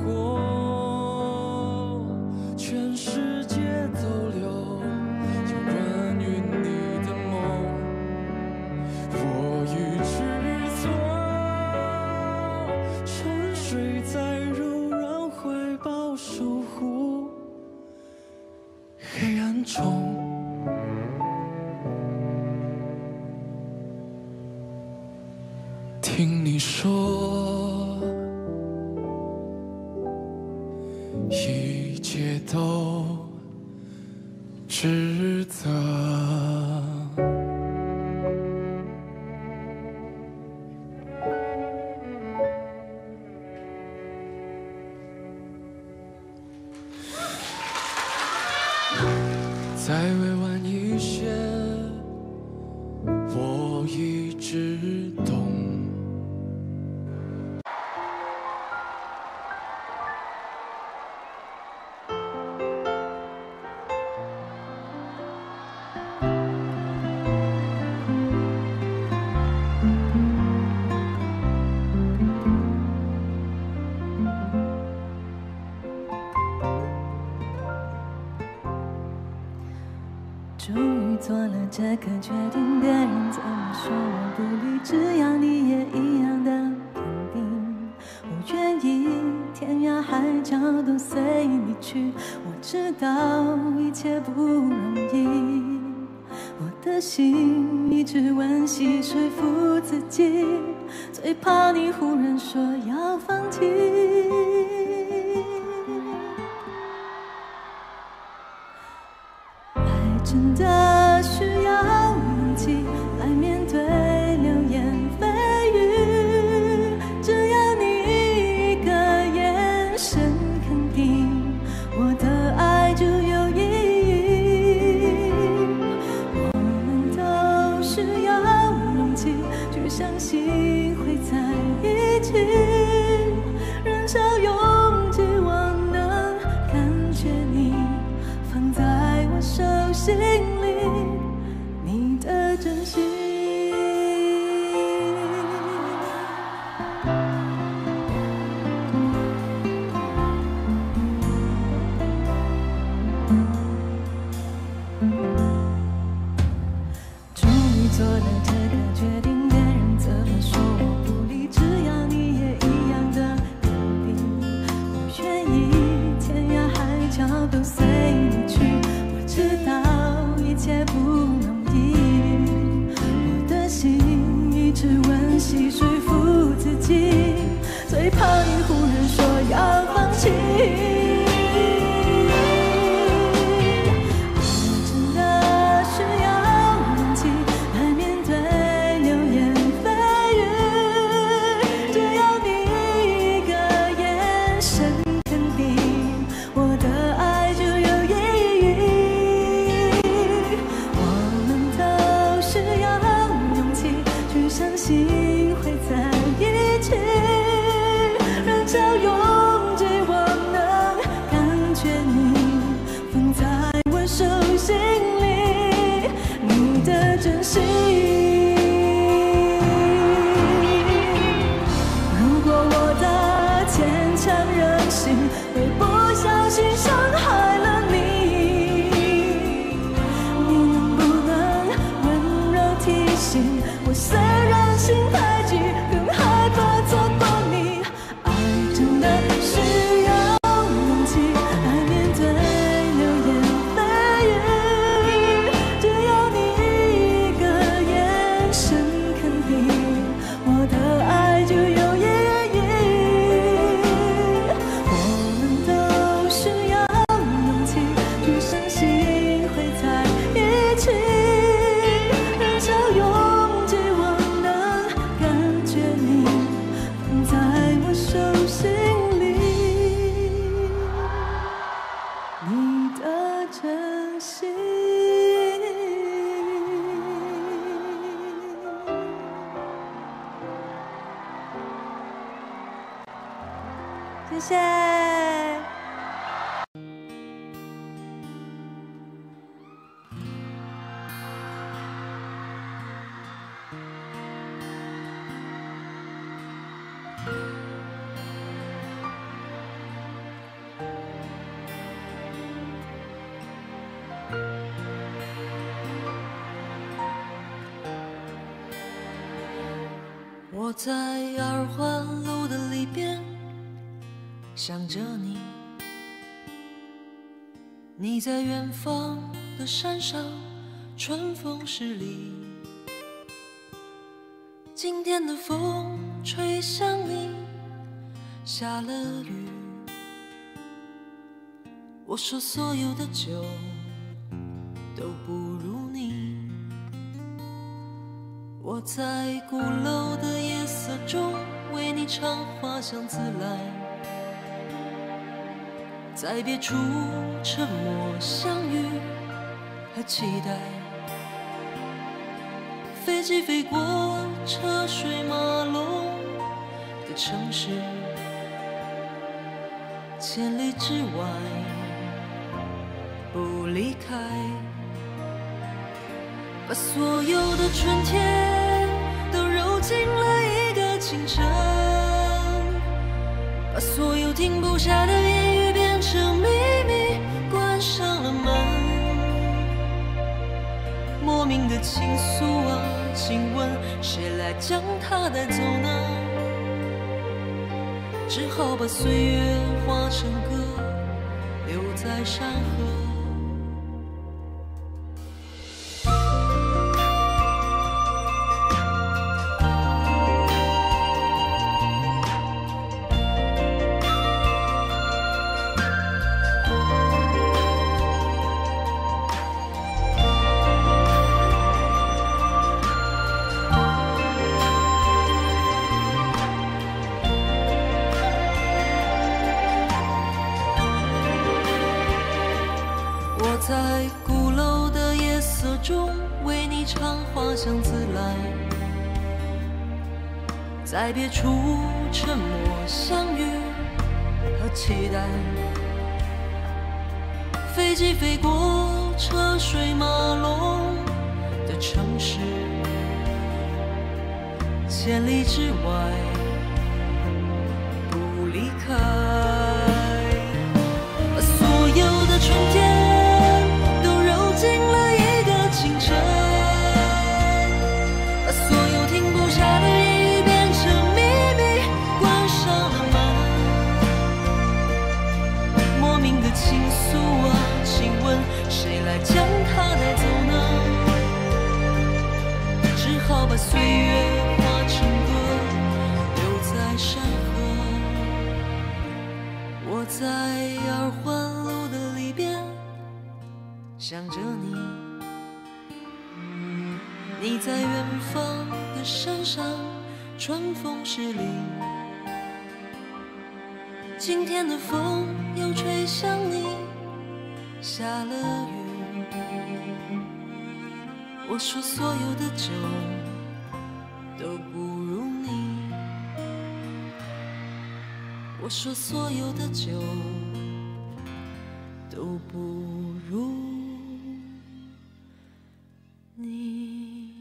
活，全世界走流，有关于你的梦，我一直做，沉睡在柔软怀抱，守护黑暗中，听你说，一切都值得。再委婉一些，我一直懂。 终于做了这个决定，别人怎么说我不理，只要你也一样的肯定。我愿意天涯海角都随你去，我知道一切不容易，我的心一直温习说服自己，最怕你忽然说要放弃。真的需要勇气来面对流言蜚语，只要你一个眼神肯定，我的爱就有意义。我们都需要勇气去相信会在一起，人潮拥挤，我能感觉你放在里你的真心。终于做了这个决定，别人怎么说我不理，只要你也一样的肯定，我愿意天涯海角都随你去。我知道一切不容易，我的心一直温习说服自己，最怕你忽然说要放弃。如果我的坚强任性会不小心伤害了你，你能不能温柔提醒我，虽然心太急，更害怕错过你。爱真的需要勇气来面对流言蜚语，只要你一个眼神肯定，我的爱就有意义。我们都需要勇气去相信会在一起，人潮拥挤，我能感觉你放在我手心里，你的真心。谢谢。 我在二环路的里边想着你，你在远方的山上，春风十里。今天的风吹向你，下了雨。我说所有的酒都不如你。我在鼓楼的夜色中为你唱花香自来，在别处沉默相遇和期待。飞机飞过车水马龙的城市，千里之外不离开。把所有的春天都揉进了一个清晨，把所有停不下的言语变成秘密，关上了门。莫名的情愫啊，请问谁来将它带走呢？只好把岁月化成歌，留在山河。在鼓楼的夜色中为你唱花香自来，在别处沉默相遇和期待。 飞机飞过车水马龙的城市，千里之外不离开。把所有的春天都揉进了一个清晨，把所有停不下的言语变成秘密，关上了门。莫名的倾诉啊，请问谁来将它带走呢？只好把岁月化成歌，留在山河。我在二环路的里边想着你，你在远方的山上春风十里。今天的风又吹向你，下了雨。我说所有的酒都不如你，我说所有的酒都不如你。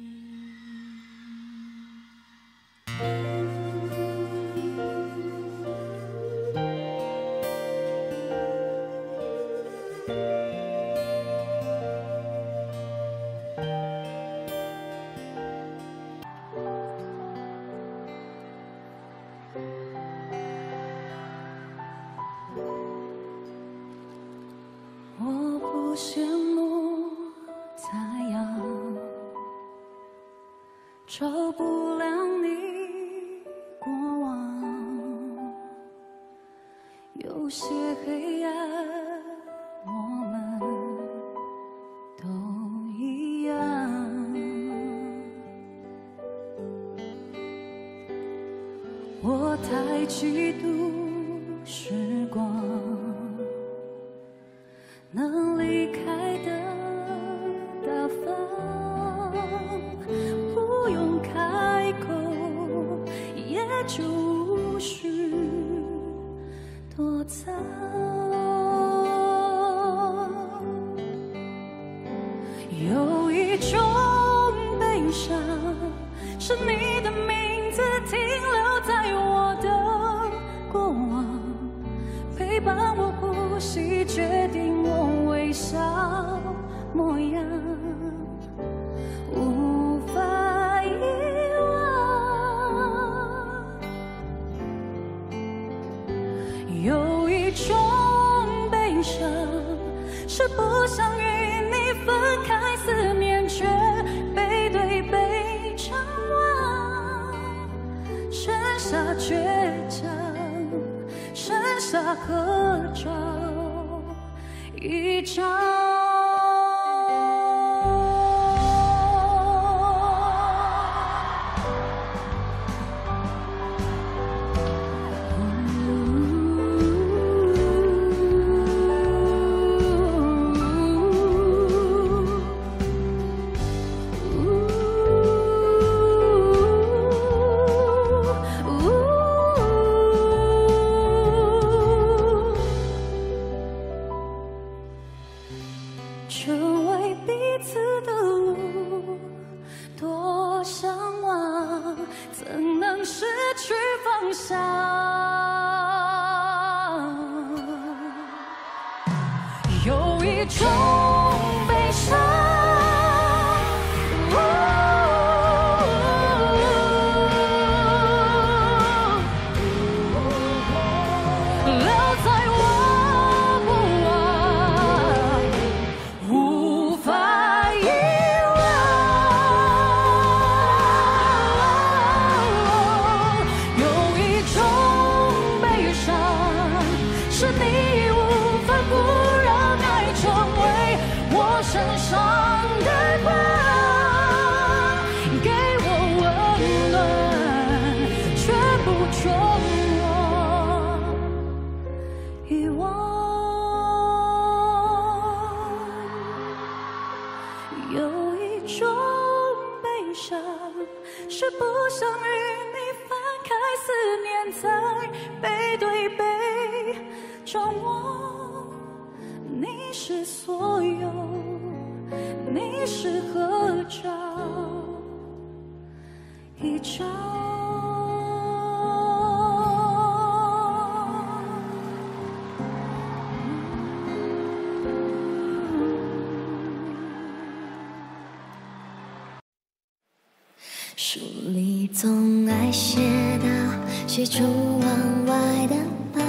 我不羡慕太阳，照不亮你过往。有些黑暗，我们都一样。我太嫉妒时光，能离开的大方，不用开口，也就无需躲藏。有一种悲伤，是你的名字停留在我的过往，陪伴我呼吸，决定我微笑模样，无法遗忘。有一种悲伤，是不想与你分开，思念却背对背张望，剩下倔强，剩下合照一张。成为彼此的路，多向往，怎能失去方向？有一种悲伤，留在我不忘，无法遗忘。有一种悲伤，是你无法不让爱成为我身上的光，给我温暖，却不准我遗忘。有一种悲伤，是不想与你分开，思念在背对背张望。你是所有，你是合照一张。 书里总爱写到写出往外的傍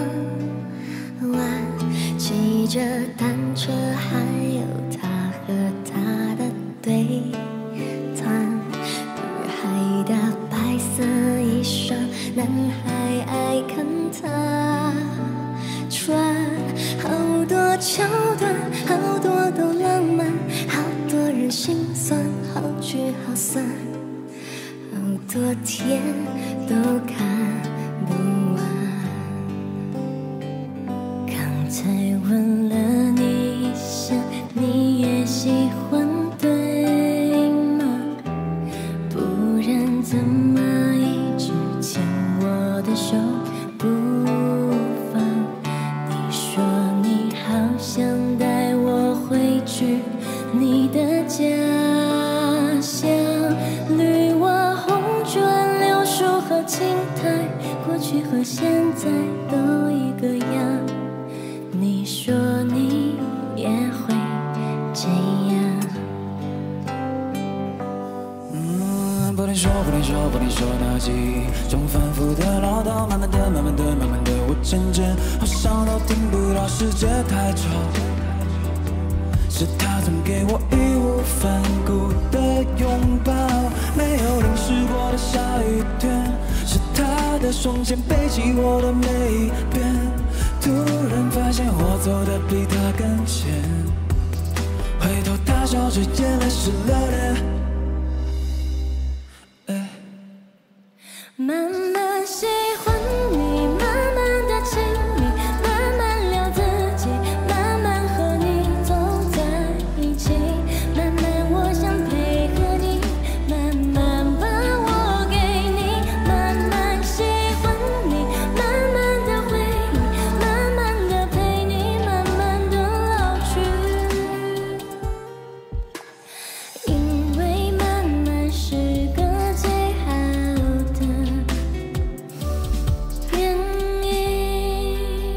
晚，骑着单车，还有他和他的对谈。女孩的白色衣裳，男孩爱看她穿。好多桥段，好多都浪漫，好多人心酸，好聚好散。好多天都看不完。刚才问了你一下，你也喜欢对吗？不然怎么一直牵我的手不放？你说你好想带我回去你的家乡，绿瓦红砖柳树和青苔，过去和现在都一个样。你说你也会这样。 不能说，不能说，不能说那记忆中反复的唠叨，慢慢的，慢慢的，慢慢的，我渐渐好像都听不到，世界太吵。是他总给我义无反顾的拥抱，没有淋湿过的下雨天，是他的双肩背起我的每一遍。突然发现我走得比他更前，回头大笑着眼泪湿了脸。 慢慢喜欢你，慢慢的亲密，慢慢聊自己，慢慢和你走在一起，慢慢我想配合你，慢慢把我给你，慢慢喜欢你，慢慢的回忆，慢慢的陪你，慢慢的老去，因为慢慢是个最好的原因。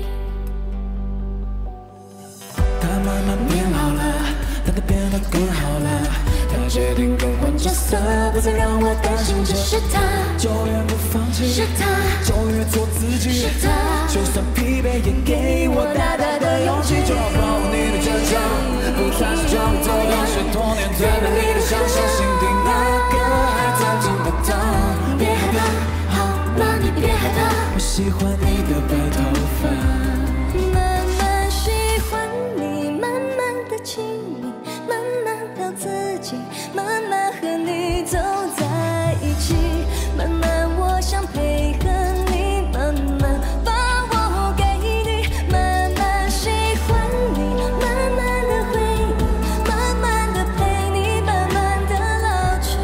他慢慢变好了，但他变得更好了。他决定更换角色，不再让我担心着。 是他， 就越不放弃， 是他， 就越做自己。 是他， 就算疲惫也给我大大的勇气。就要保护你的真相，不再是这么走到是多年最美丽的想象。心底那个还藏进的糖， 别害怕，好吗？你别害怕。 我喜欢你的白头发。 慢慢喜欢你，慢慢的亲密，慢慢聊自己，慢慢和你走在一起，慢慢我想配合你，慢慢把我给你，慢慢喜欢你，慢慢的回忆，慢慢的陪你，慢慢的老去，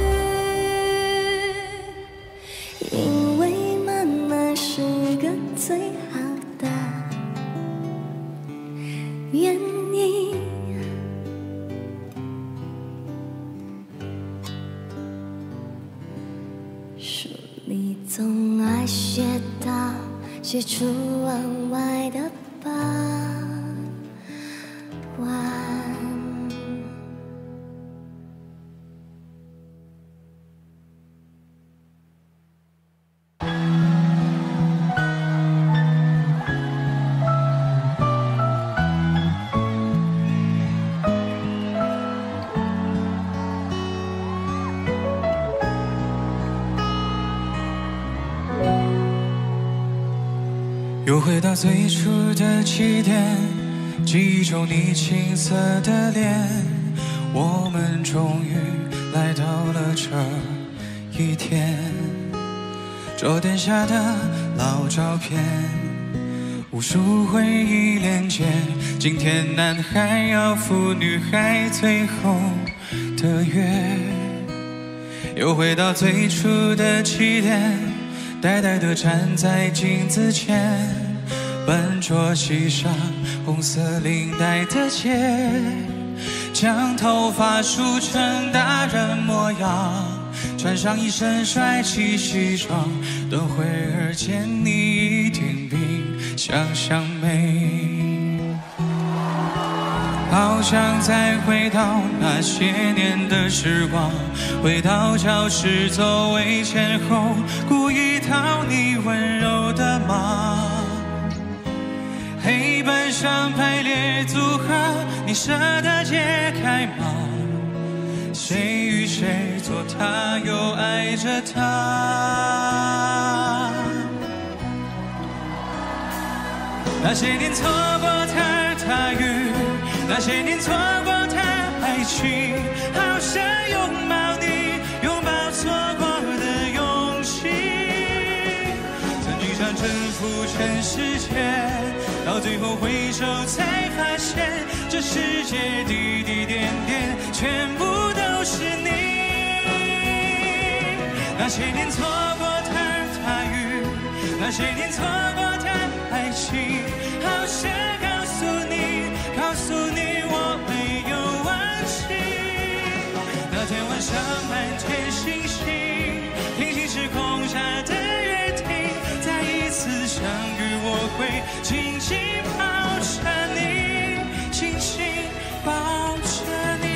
因为慢慢是个最好的原因。书里总爱写到写出往外的傍晚。 又回到最初的起点，记忆中你青涩的脸，我们终于来到了这一天。桌垫下的老照片，无数回忆连接，今天男孩要赴女孩最后的约。又回到最初的起点，呆呆地站在镜子前， 笨拙系上红色领带的结，将头发梳成大人模样，穿上一身帅气西装，等会儿见你一定比想象美。好想再回到那些年的时光，回到教室座位前后，故意讨你温柔的骂。黑板上排列组合，你舍得解开吗？谁与谁做他，又爱着他？那些年错过他与那些年错过的爱情，好想拥抱你，拥抱错过的勇气。曾经想征服全世界，到最后回首才发现，这世界滴滴点点全部都是你。那些年错过的他与那些年错过的爱情，好想告诉你，告诉你我没有忘记。那天晚上满天星星，平行时空下的约定，再一次相遇我会紧紧抱着你，紧紧抱着你。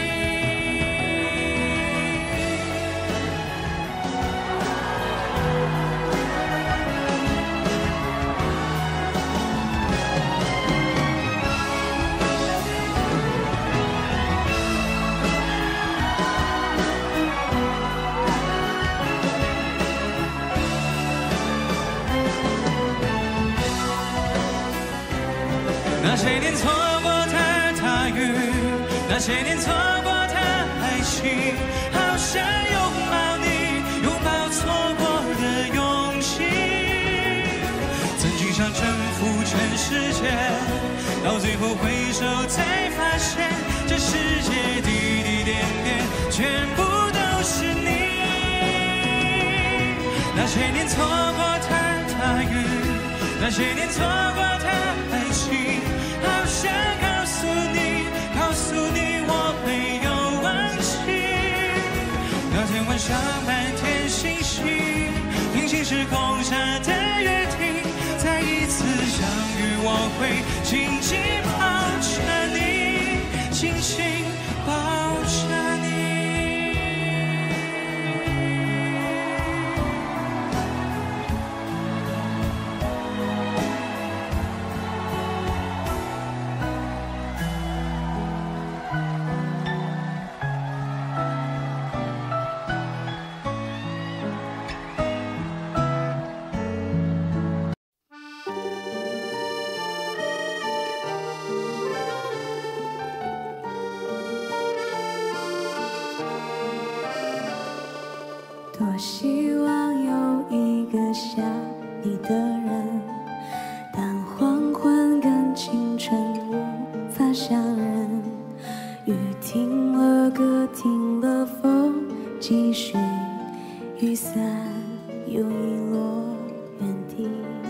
那些年错过的他与那些年错过的爱情，好想拥抱你，拥抱错过的勇气。曾经想征服全世界，到最后回首才发现，这世界滴滴点点全部都是你。那些年错过的他与那些年错过的爱情，好想告诉你，告诉你我没有忘记。那天晚上满天星星，平行时空下的约定，再一次相遇我会紧紧抱着你，紧紧抱着你。 多希望有一个像你的人，但黄昏跟清晨无法相认。雨停了，歌停了，风继续，雨伞又遗落原地。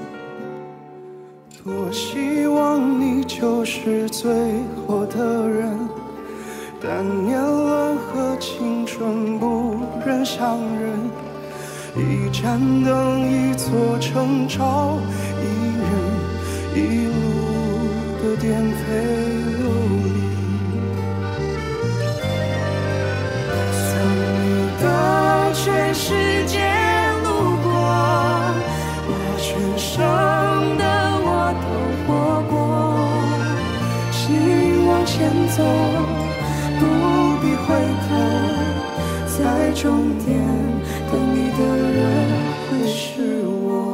多希望你就是最后的人，但年轮和青春不忍相认。一盏灯，一座城堡，一人一路的颠沛流离。从你的全世界路过，那全生的我都活过。请往前走，不必回头，在终点等你的人会是我。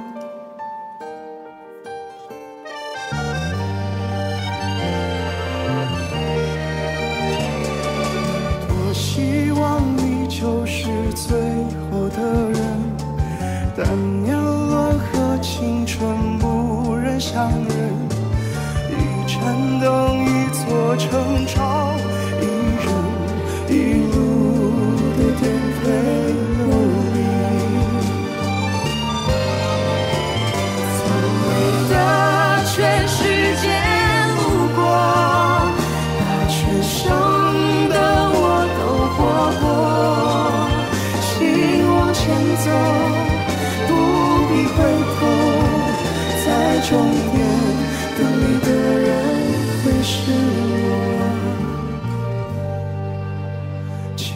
多希望你就是最后的人，但年轮和青春不忍相认。一盏灯，一座城堡，一人一路的颠沛流离。从你的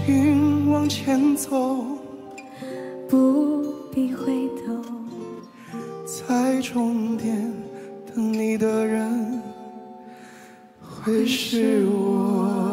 请往前走， 不必回头， 在终点等你的人会是我。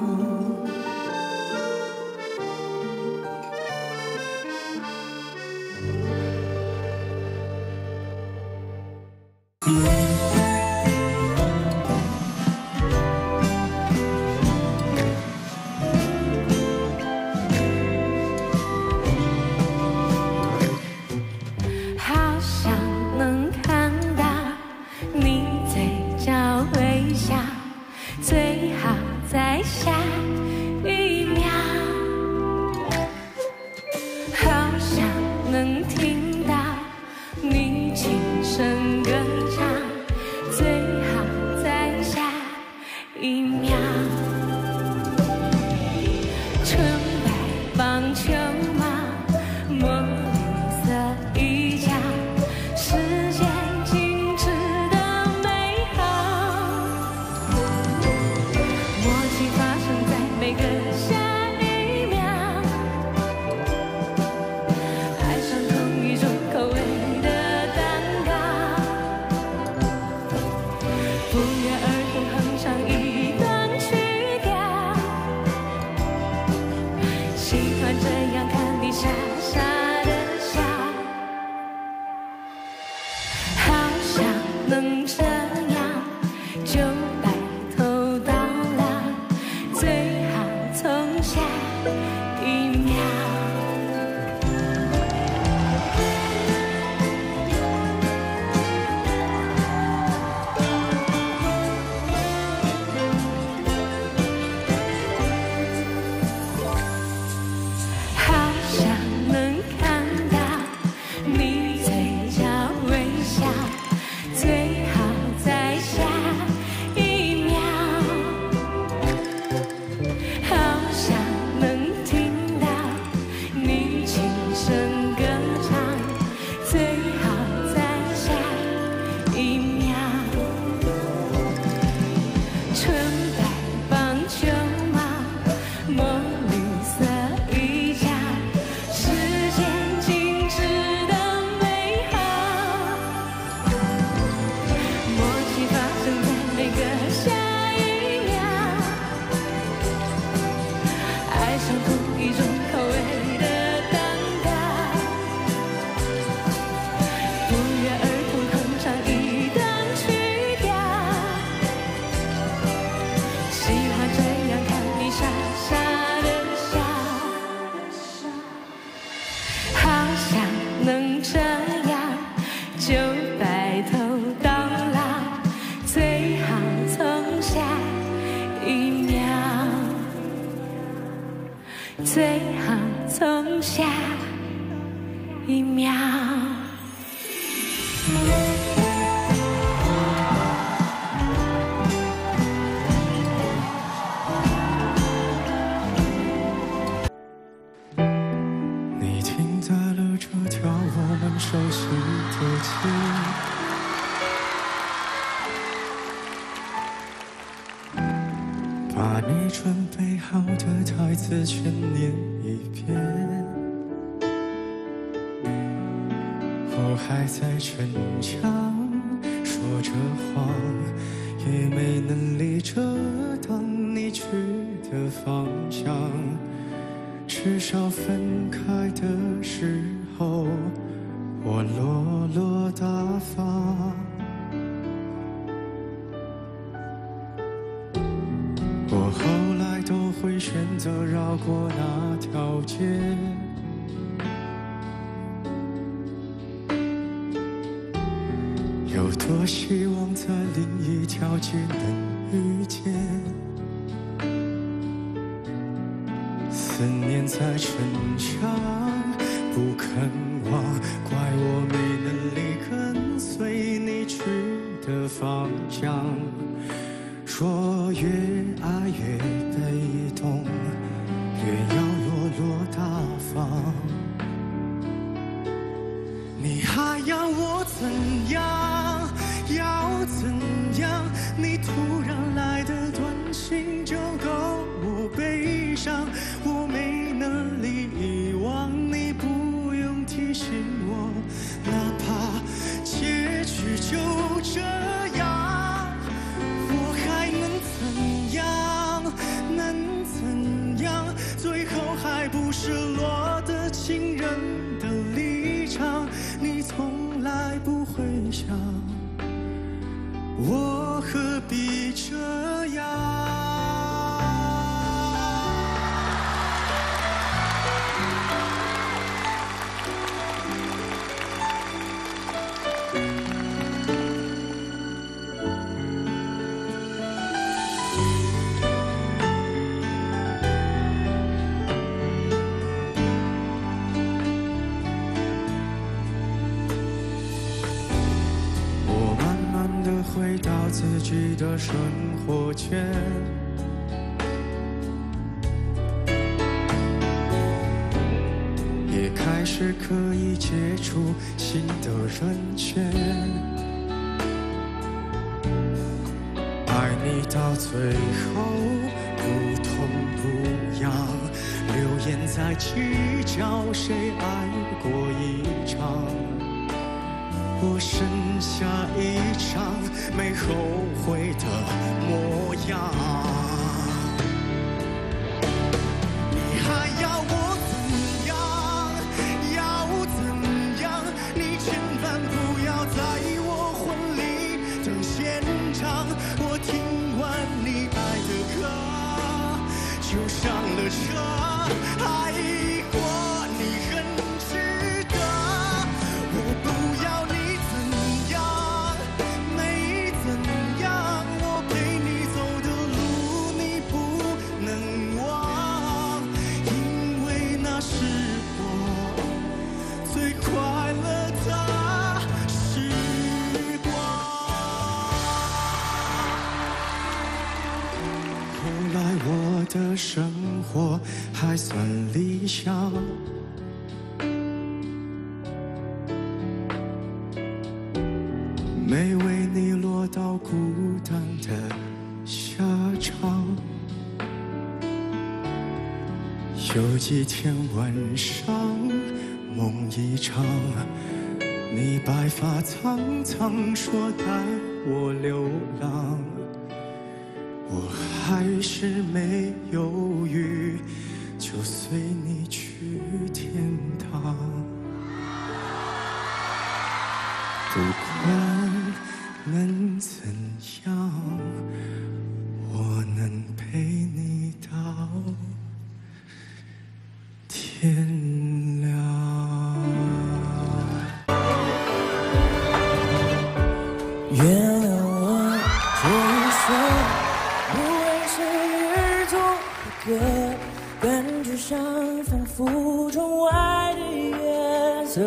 最好从下一秒。 你停在了这条我们熟悉的街，把你准备好的台词全念一遍。我还在逞强，说着谎，也没能力遮挡你去的方向。至少分开的时候，我落落大方。我后来都会选择绕过那条街，有多希望在另一条街能遇见。思念在逞强，不肯忘，怪我没能力跟随你去的方向。说越爱越被动，越要落落大方。你还要我怎样？要怎样？你突然来的短信就够我悲伤，我没最后还不是落得情人的立场。你从来不会想，我何必这样？回到自己的生活圈，也开始可以接触新的人圈。爱你到最后不痛不痒，流言在计较谁爱过一场。我剩下一张没后悔的模样，你还要我怎样？要怎样？你千万不要在我婚礼的现场。我听完你爱的歌，就上了车，爱过你很值得。我不要你。我的生活还算理想，没为你落到孤单的下场。有几天晚上梦一场，你白发苍苍说带我流浪。我还是没犹豫，就随你去天堂。不管能怎样，我能陪你到天亮。 原谅我这一生。感觉上仿佛窗外的夜色，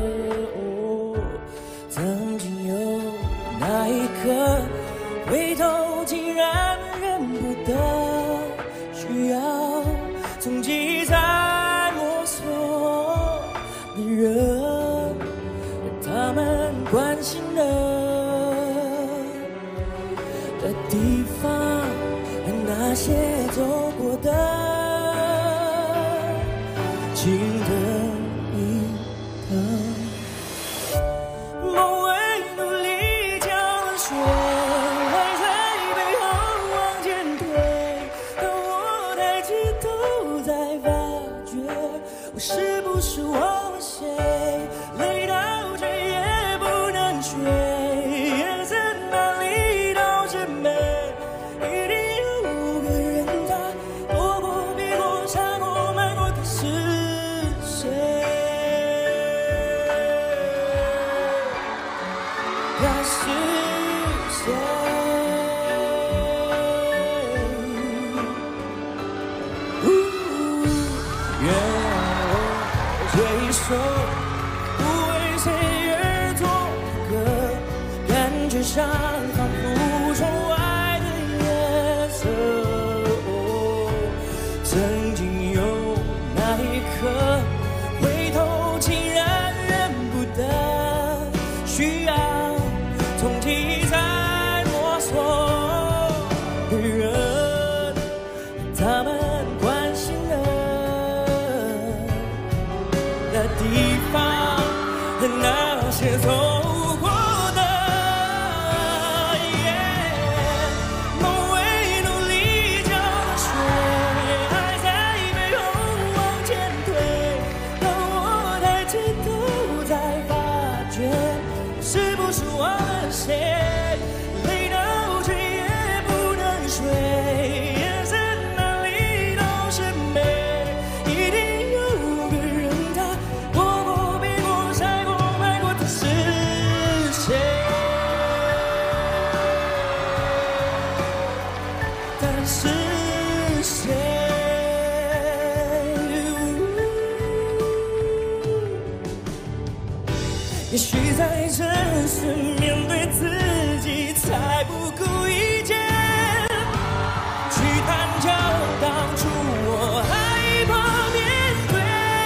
曾经有那一刻，回头竟然认不得，需要从记在摸索的人，他们关心的地方，那些走过的情的一刻。梦为努力将了血，还在背后往前推，当我抬起头才发觉，我是不是忘了谁，累到这也不能睡，颜色哪里都是美，一定有个人他躲过避过伤过瞒过的是谁，他是谁？原谅我这一首不为谁而作的歌，感觉上仿佛窗外的夜色，曾经有那一刻，回头竟然认不得，需要重提再摸索的人，他们关心的也许在真实面对自己，才不顾一切去探究当初我害怕面对。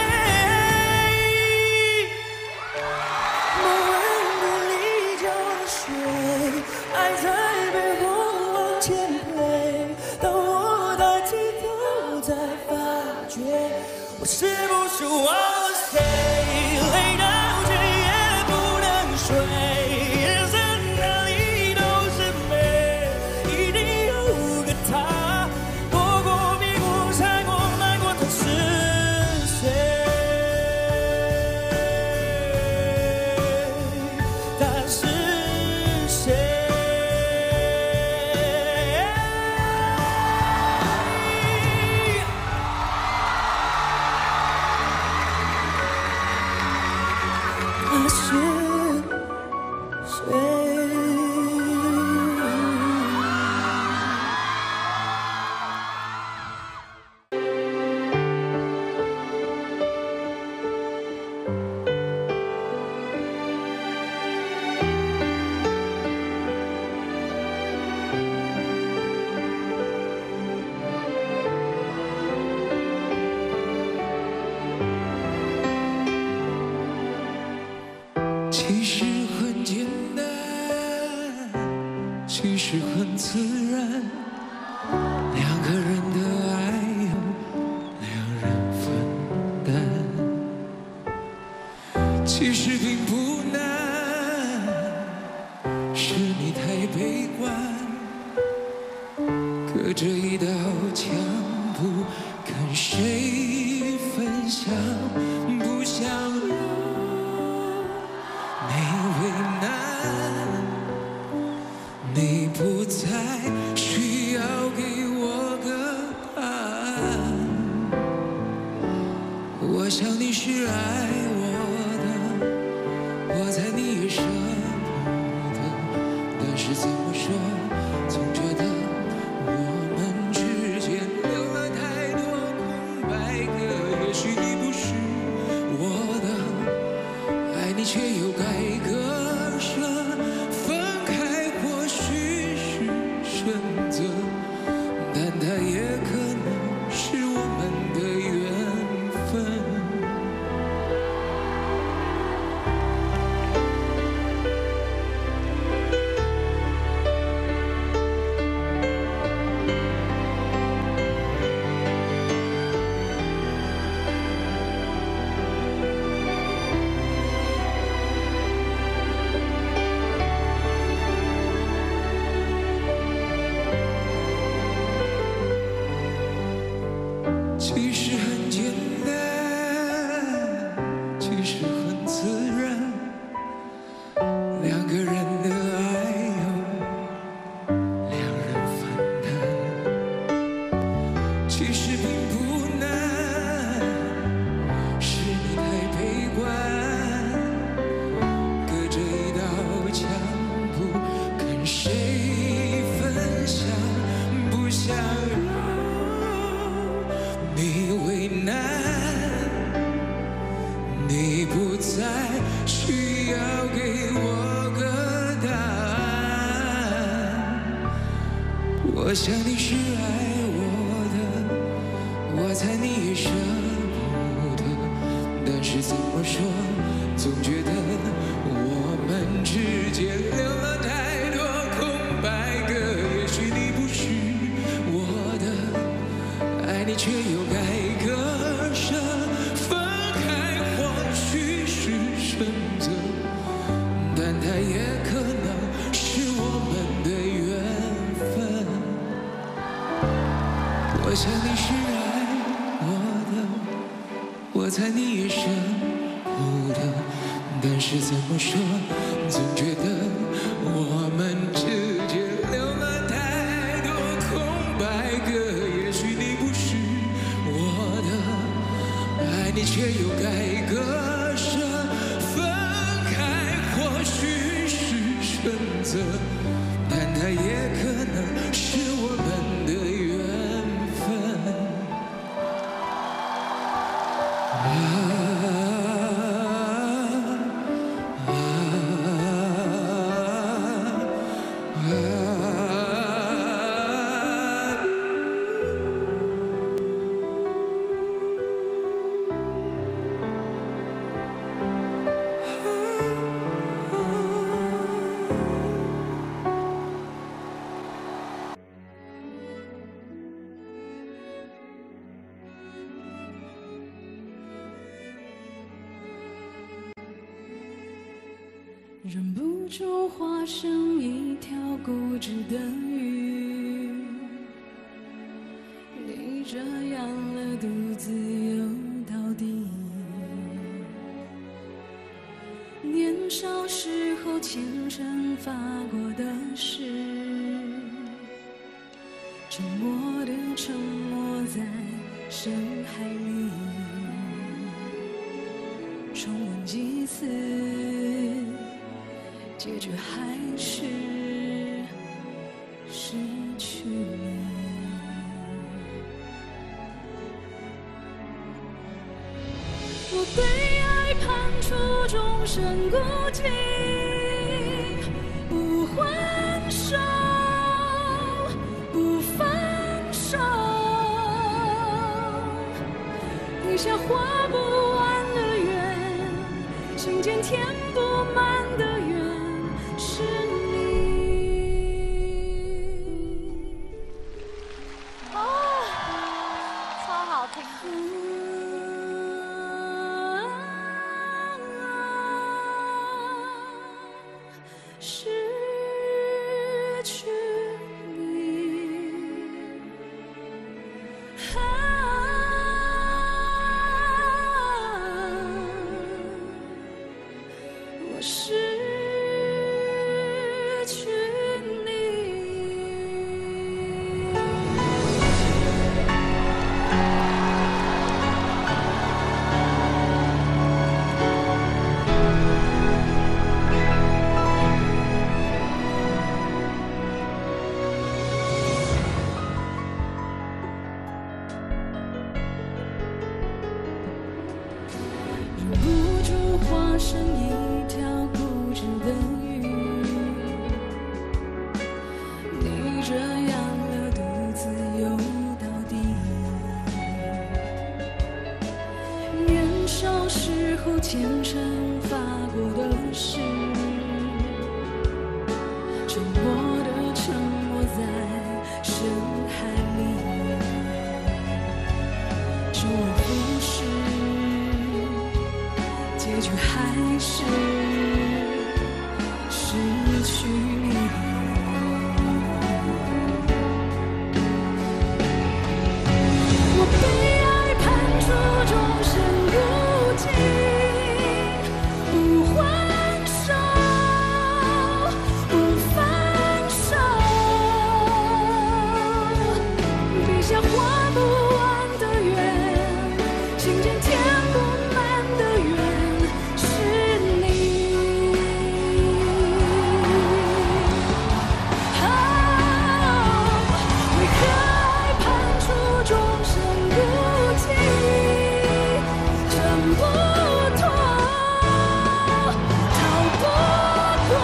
某人的离交了水，爱在背后往前推，当我抬起头才发觉，我是不是忘了谁？累到人生哪里都是美，一定有个他，躲过、避过、踩过、迈过，他是谁？他是谁？他是。 其实很简单，其实很自然，两个人的爱由两人分担。其实并不难，是你太悲观，隔着一道墙不跟谁分享，不想让你为难，你不再需要给我个答案。我想你是爱我的，我猜你也舍不得，但是怎么说，总觉得我们之间留了太多空白格。也许你不是我的，爱你却又该割舍，分开或许是选择，但它也可能是我们的缘分。其实很简单，其实很自然，两个人的爱由两人分担。其实并不难，是你太悲观，隔着一道墙不跟谁分享，不想让你为难，你不再需要给我个答案。我想你是爱我的，我猜你也舍不得，但是怎么说，总觉得我们之间留了太多空白格。也许你不是我的，爱你却又该割舍，分开或许是选择，但它也可能是我们的缘分。我想你是爱我的，我猜你也舍不得，但是怎么说，总觉得我们之间留了太多空白格。也许你不是我的，爱你却又该割舍，分开或许是选择，但它也可能是我们的缘分。啊啊忍不住化成一条固执的鱼，你这样了独自游到底。年少时候虔诚发过的誓，沉默地沉没在深海里，重温几次，结局还是失去你。我对爱判处终身孤寂，不还手，不放手，一下画不完的圆，心间填不满的缘，是你。 哦，超好听。 失去你，我失去你。忍不住化身一条固执的鱼，你这样了独自游到底。年少时候虔诚发过的誓，沉默地沉没在深海里，周而复始，结局还是失去你。我被爱判处终身孤寂，不还手，不放手，笔下画不完的圆，心间填不满的缘，是你。为何爱判处终身孤寂，挣不脱，逃不过，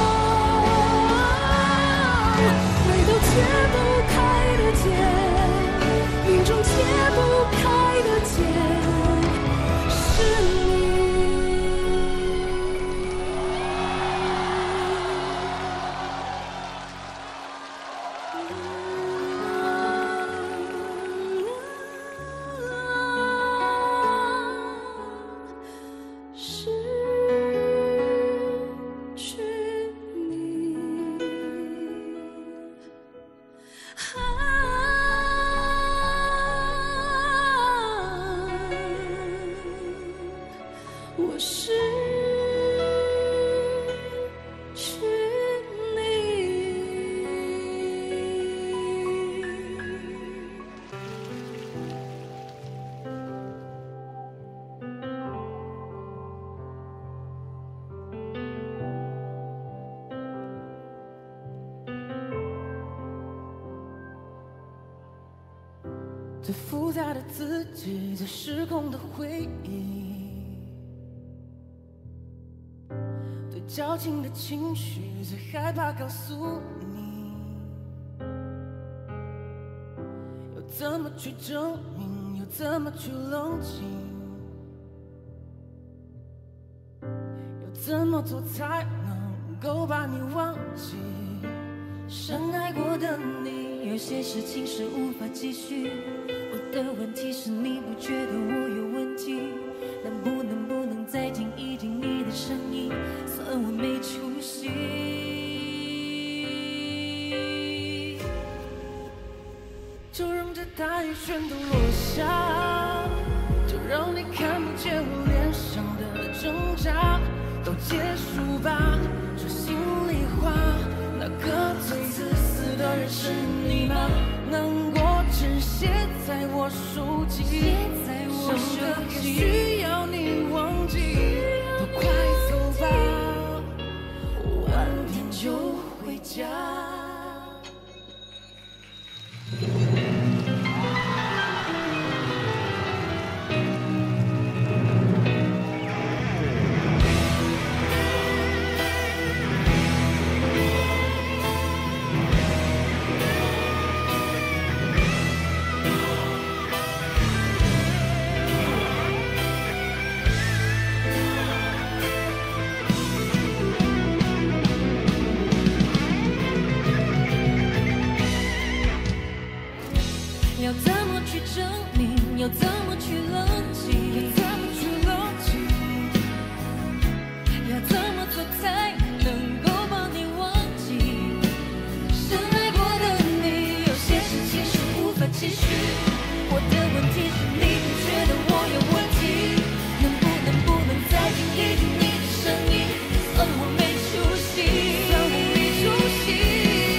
眉头解不开的结，命中解不开的结，是你。失去你，我失去你。 最复杂的自己，最失控的回忆，最矫情的情绪，最害怕告诉你，要怎么去证明，又怎么去冷静，要怎么做才能够把你忘记？深爱过的你， 有些事情是无法继续。我的问题是你不觉得我有问题？能不能再听一听你的声音？算我没去全都落下，就让你看不见我脸上的挣扎，都结束吧。说心里话，那个最自私的人是你吗？难过只写在我手机，剩的也需要你忘记。都快走吧，晚点就回家。 要怎么去证明？要怎么去冷静？要怎么去冷静？要怎么做才能够把你忘记？深爱过的你，有些事情是无法继续。我的问题是你不觉得我有问题？能不能再听一听你的声音？算我没出息，算我没出息。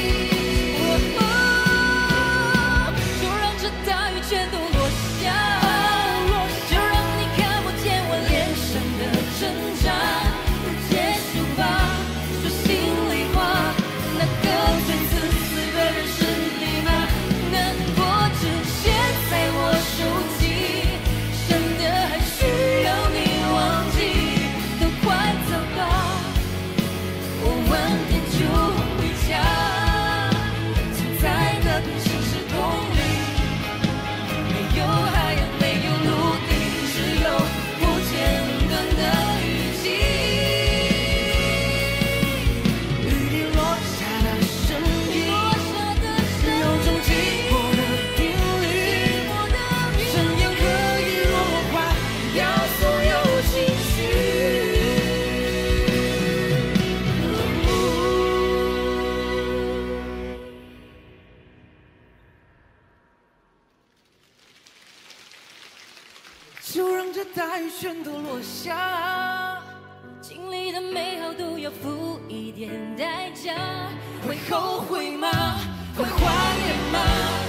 大雨全都落下，就让你看不见我脸上的挣扎。都结束吧，说心里话，那个最自私的人是你吗？难过只写在我手机，剩的还需要你忘记。都快走吧，我晚点就回家。存在的城市空里。没有海洋，没有陆地，只有不间断的雨季。 雨滴落下的声音，有种寂寞的频率，怎样可以弱化掉所有情绪？就让这大雨全都落下， 经历的美好都要付一点代价。 会后悔吗？会怀念吗？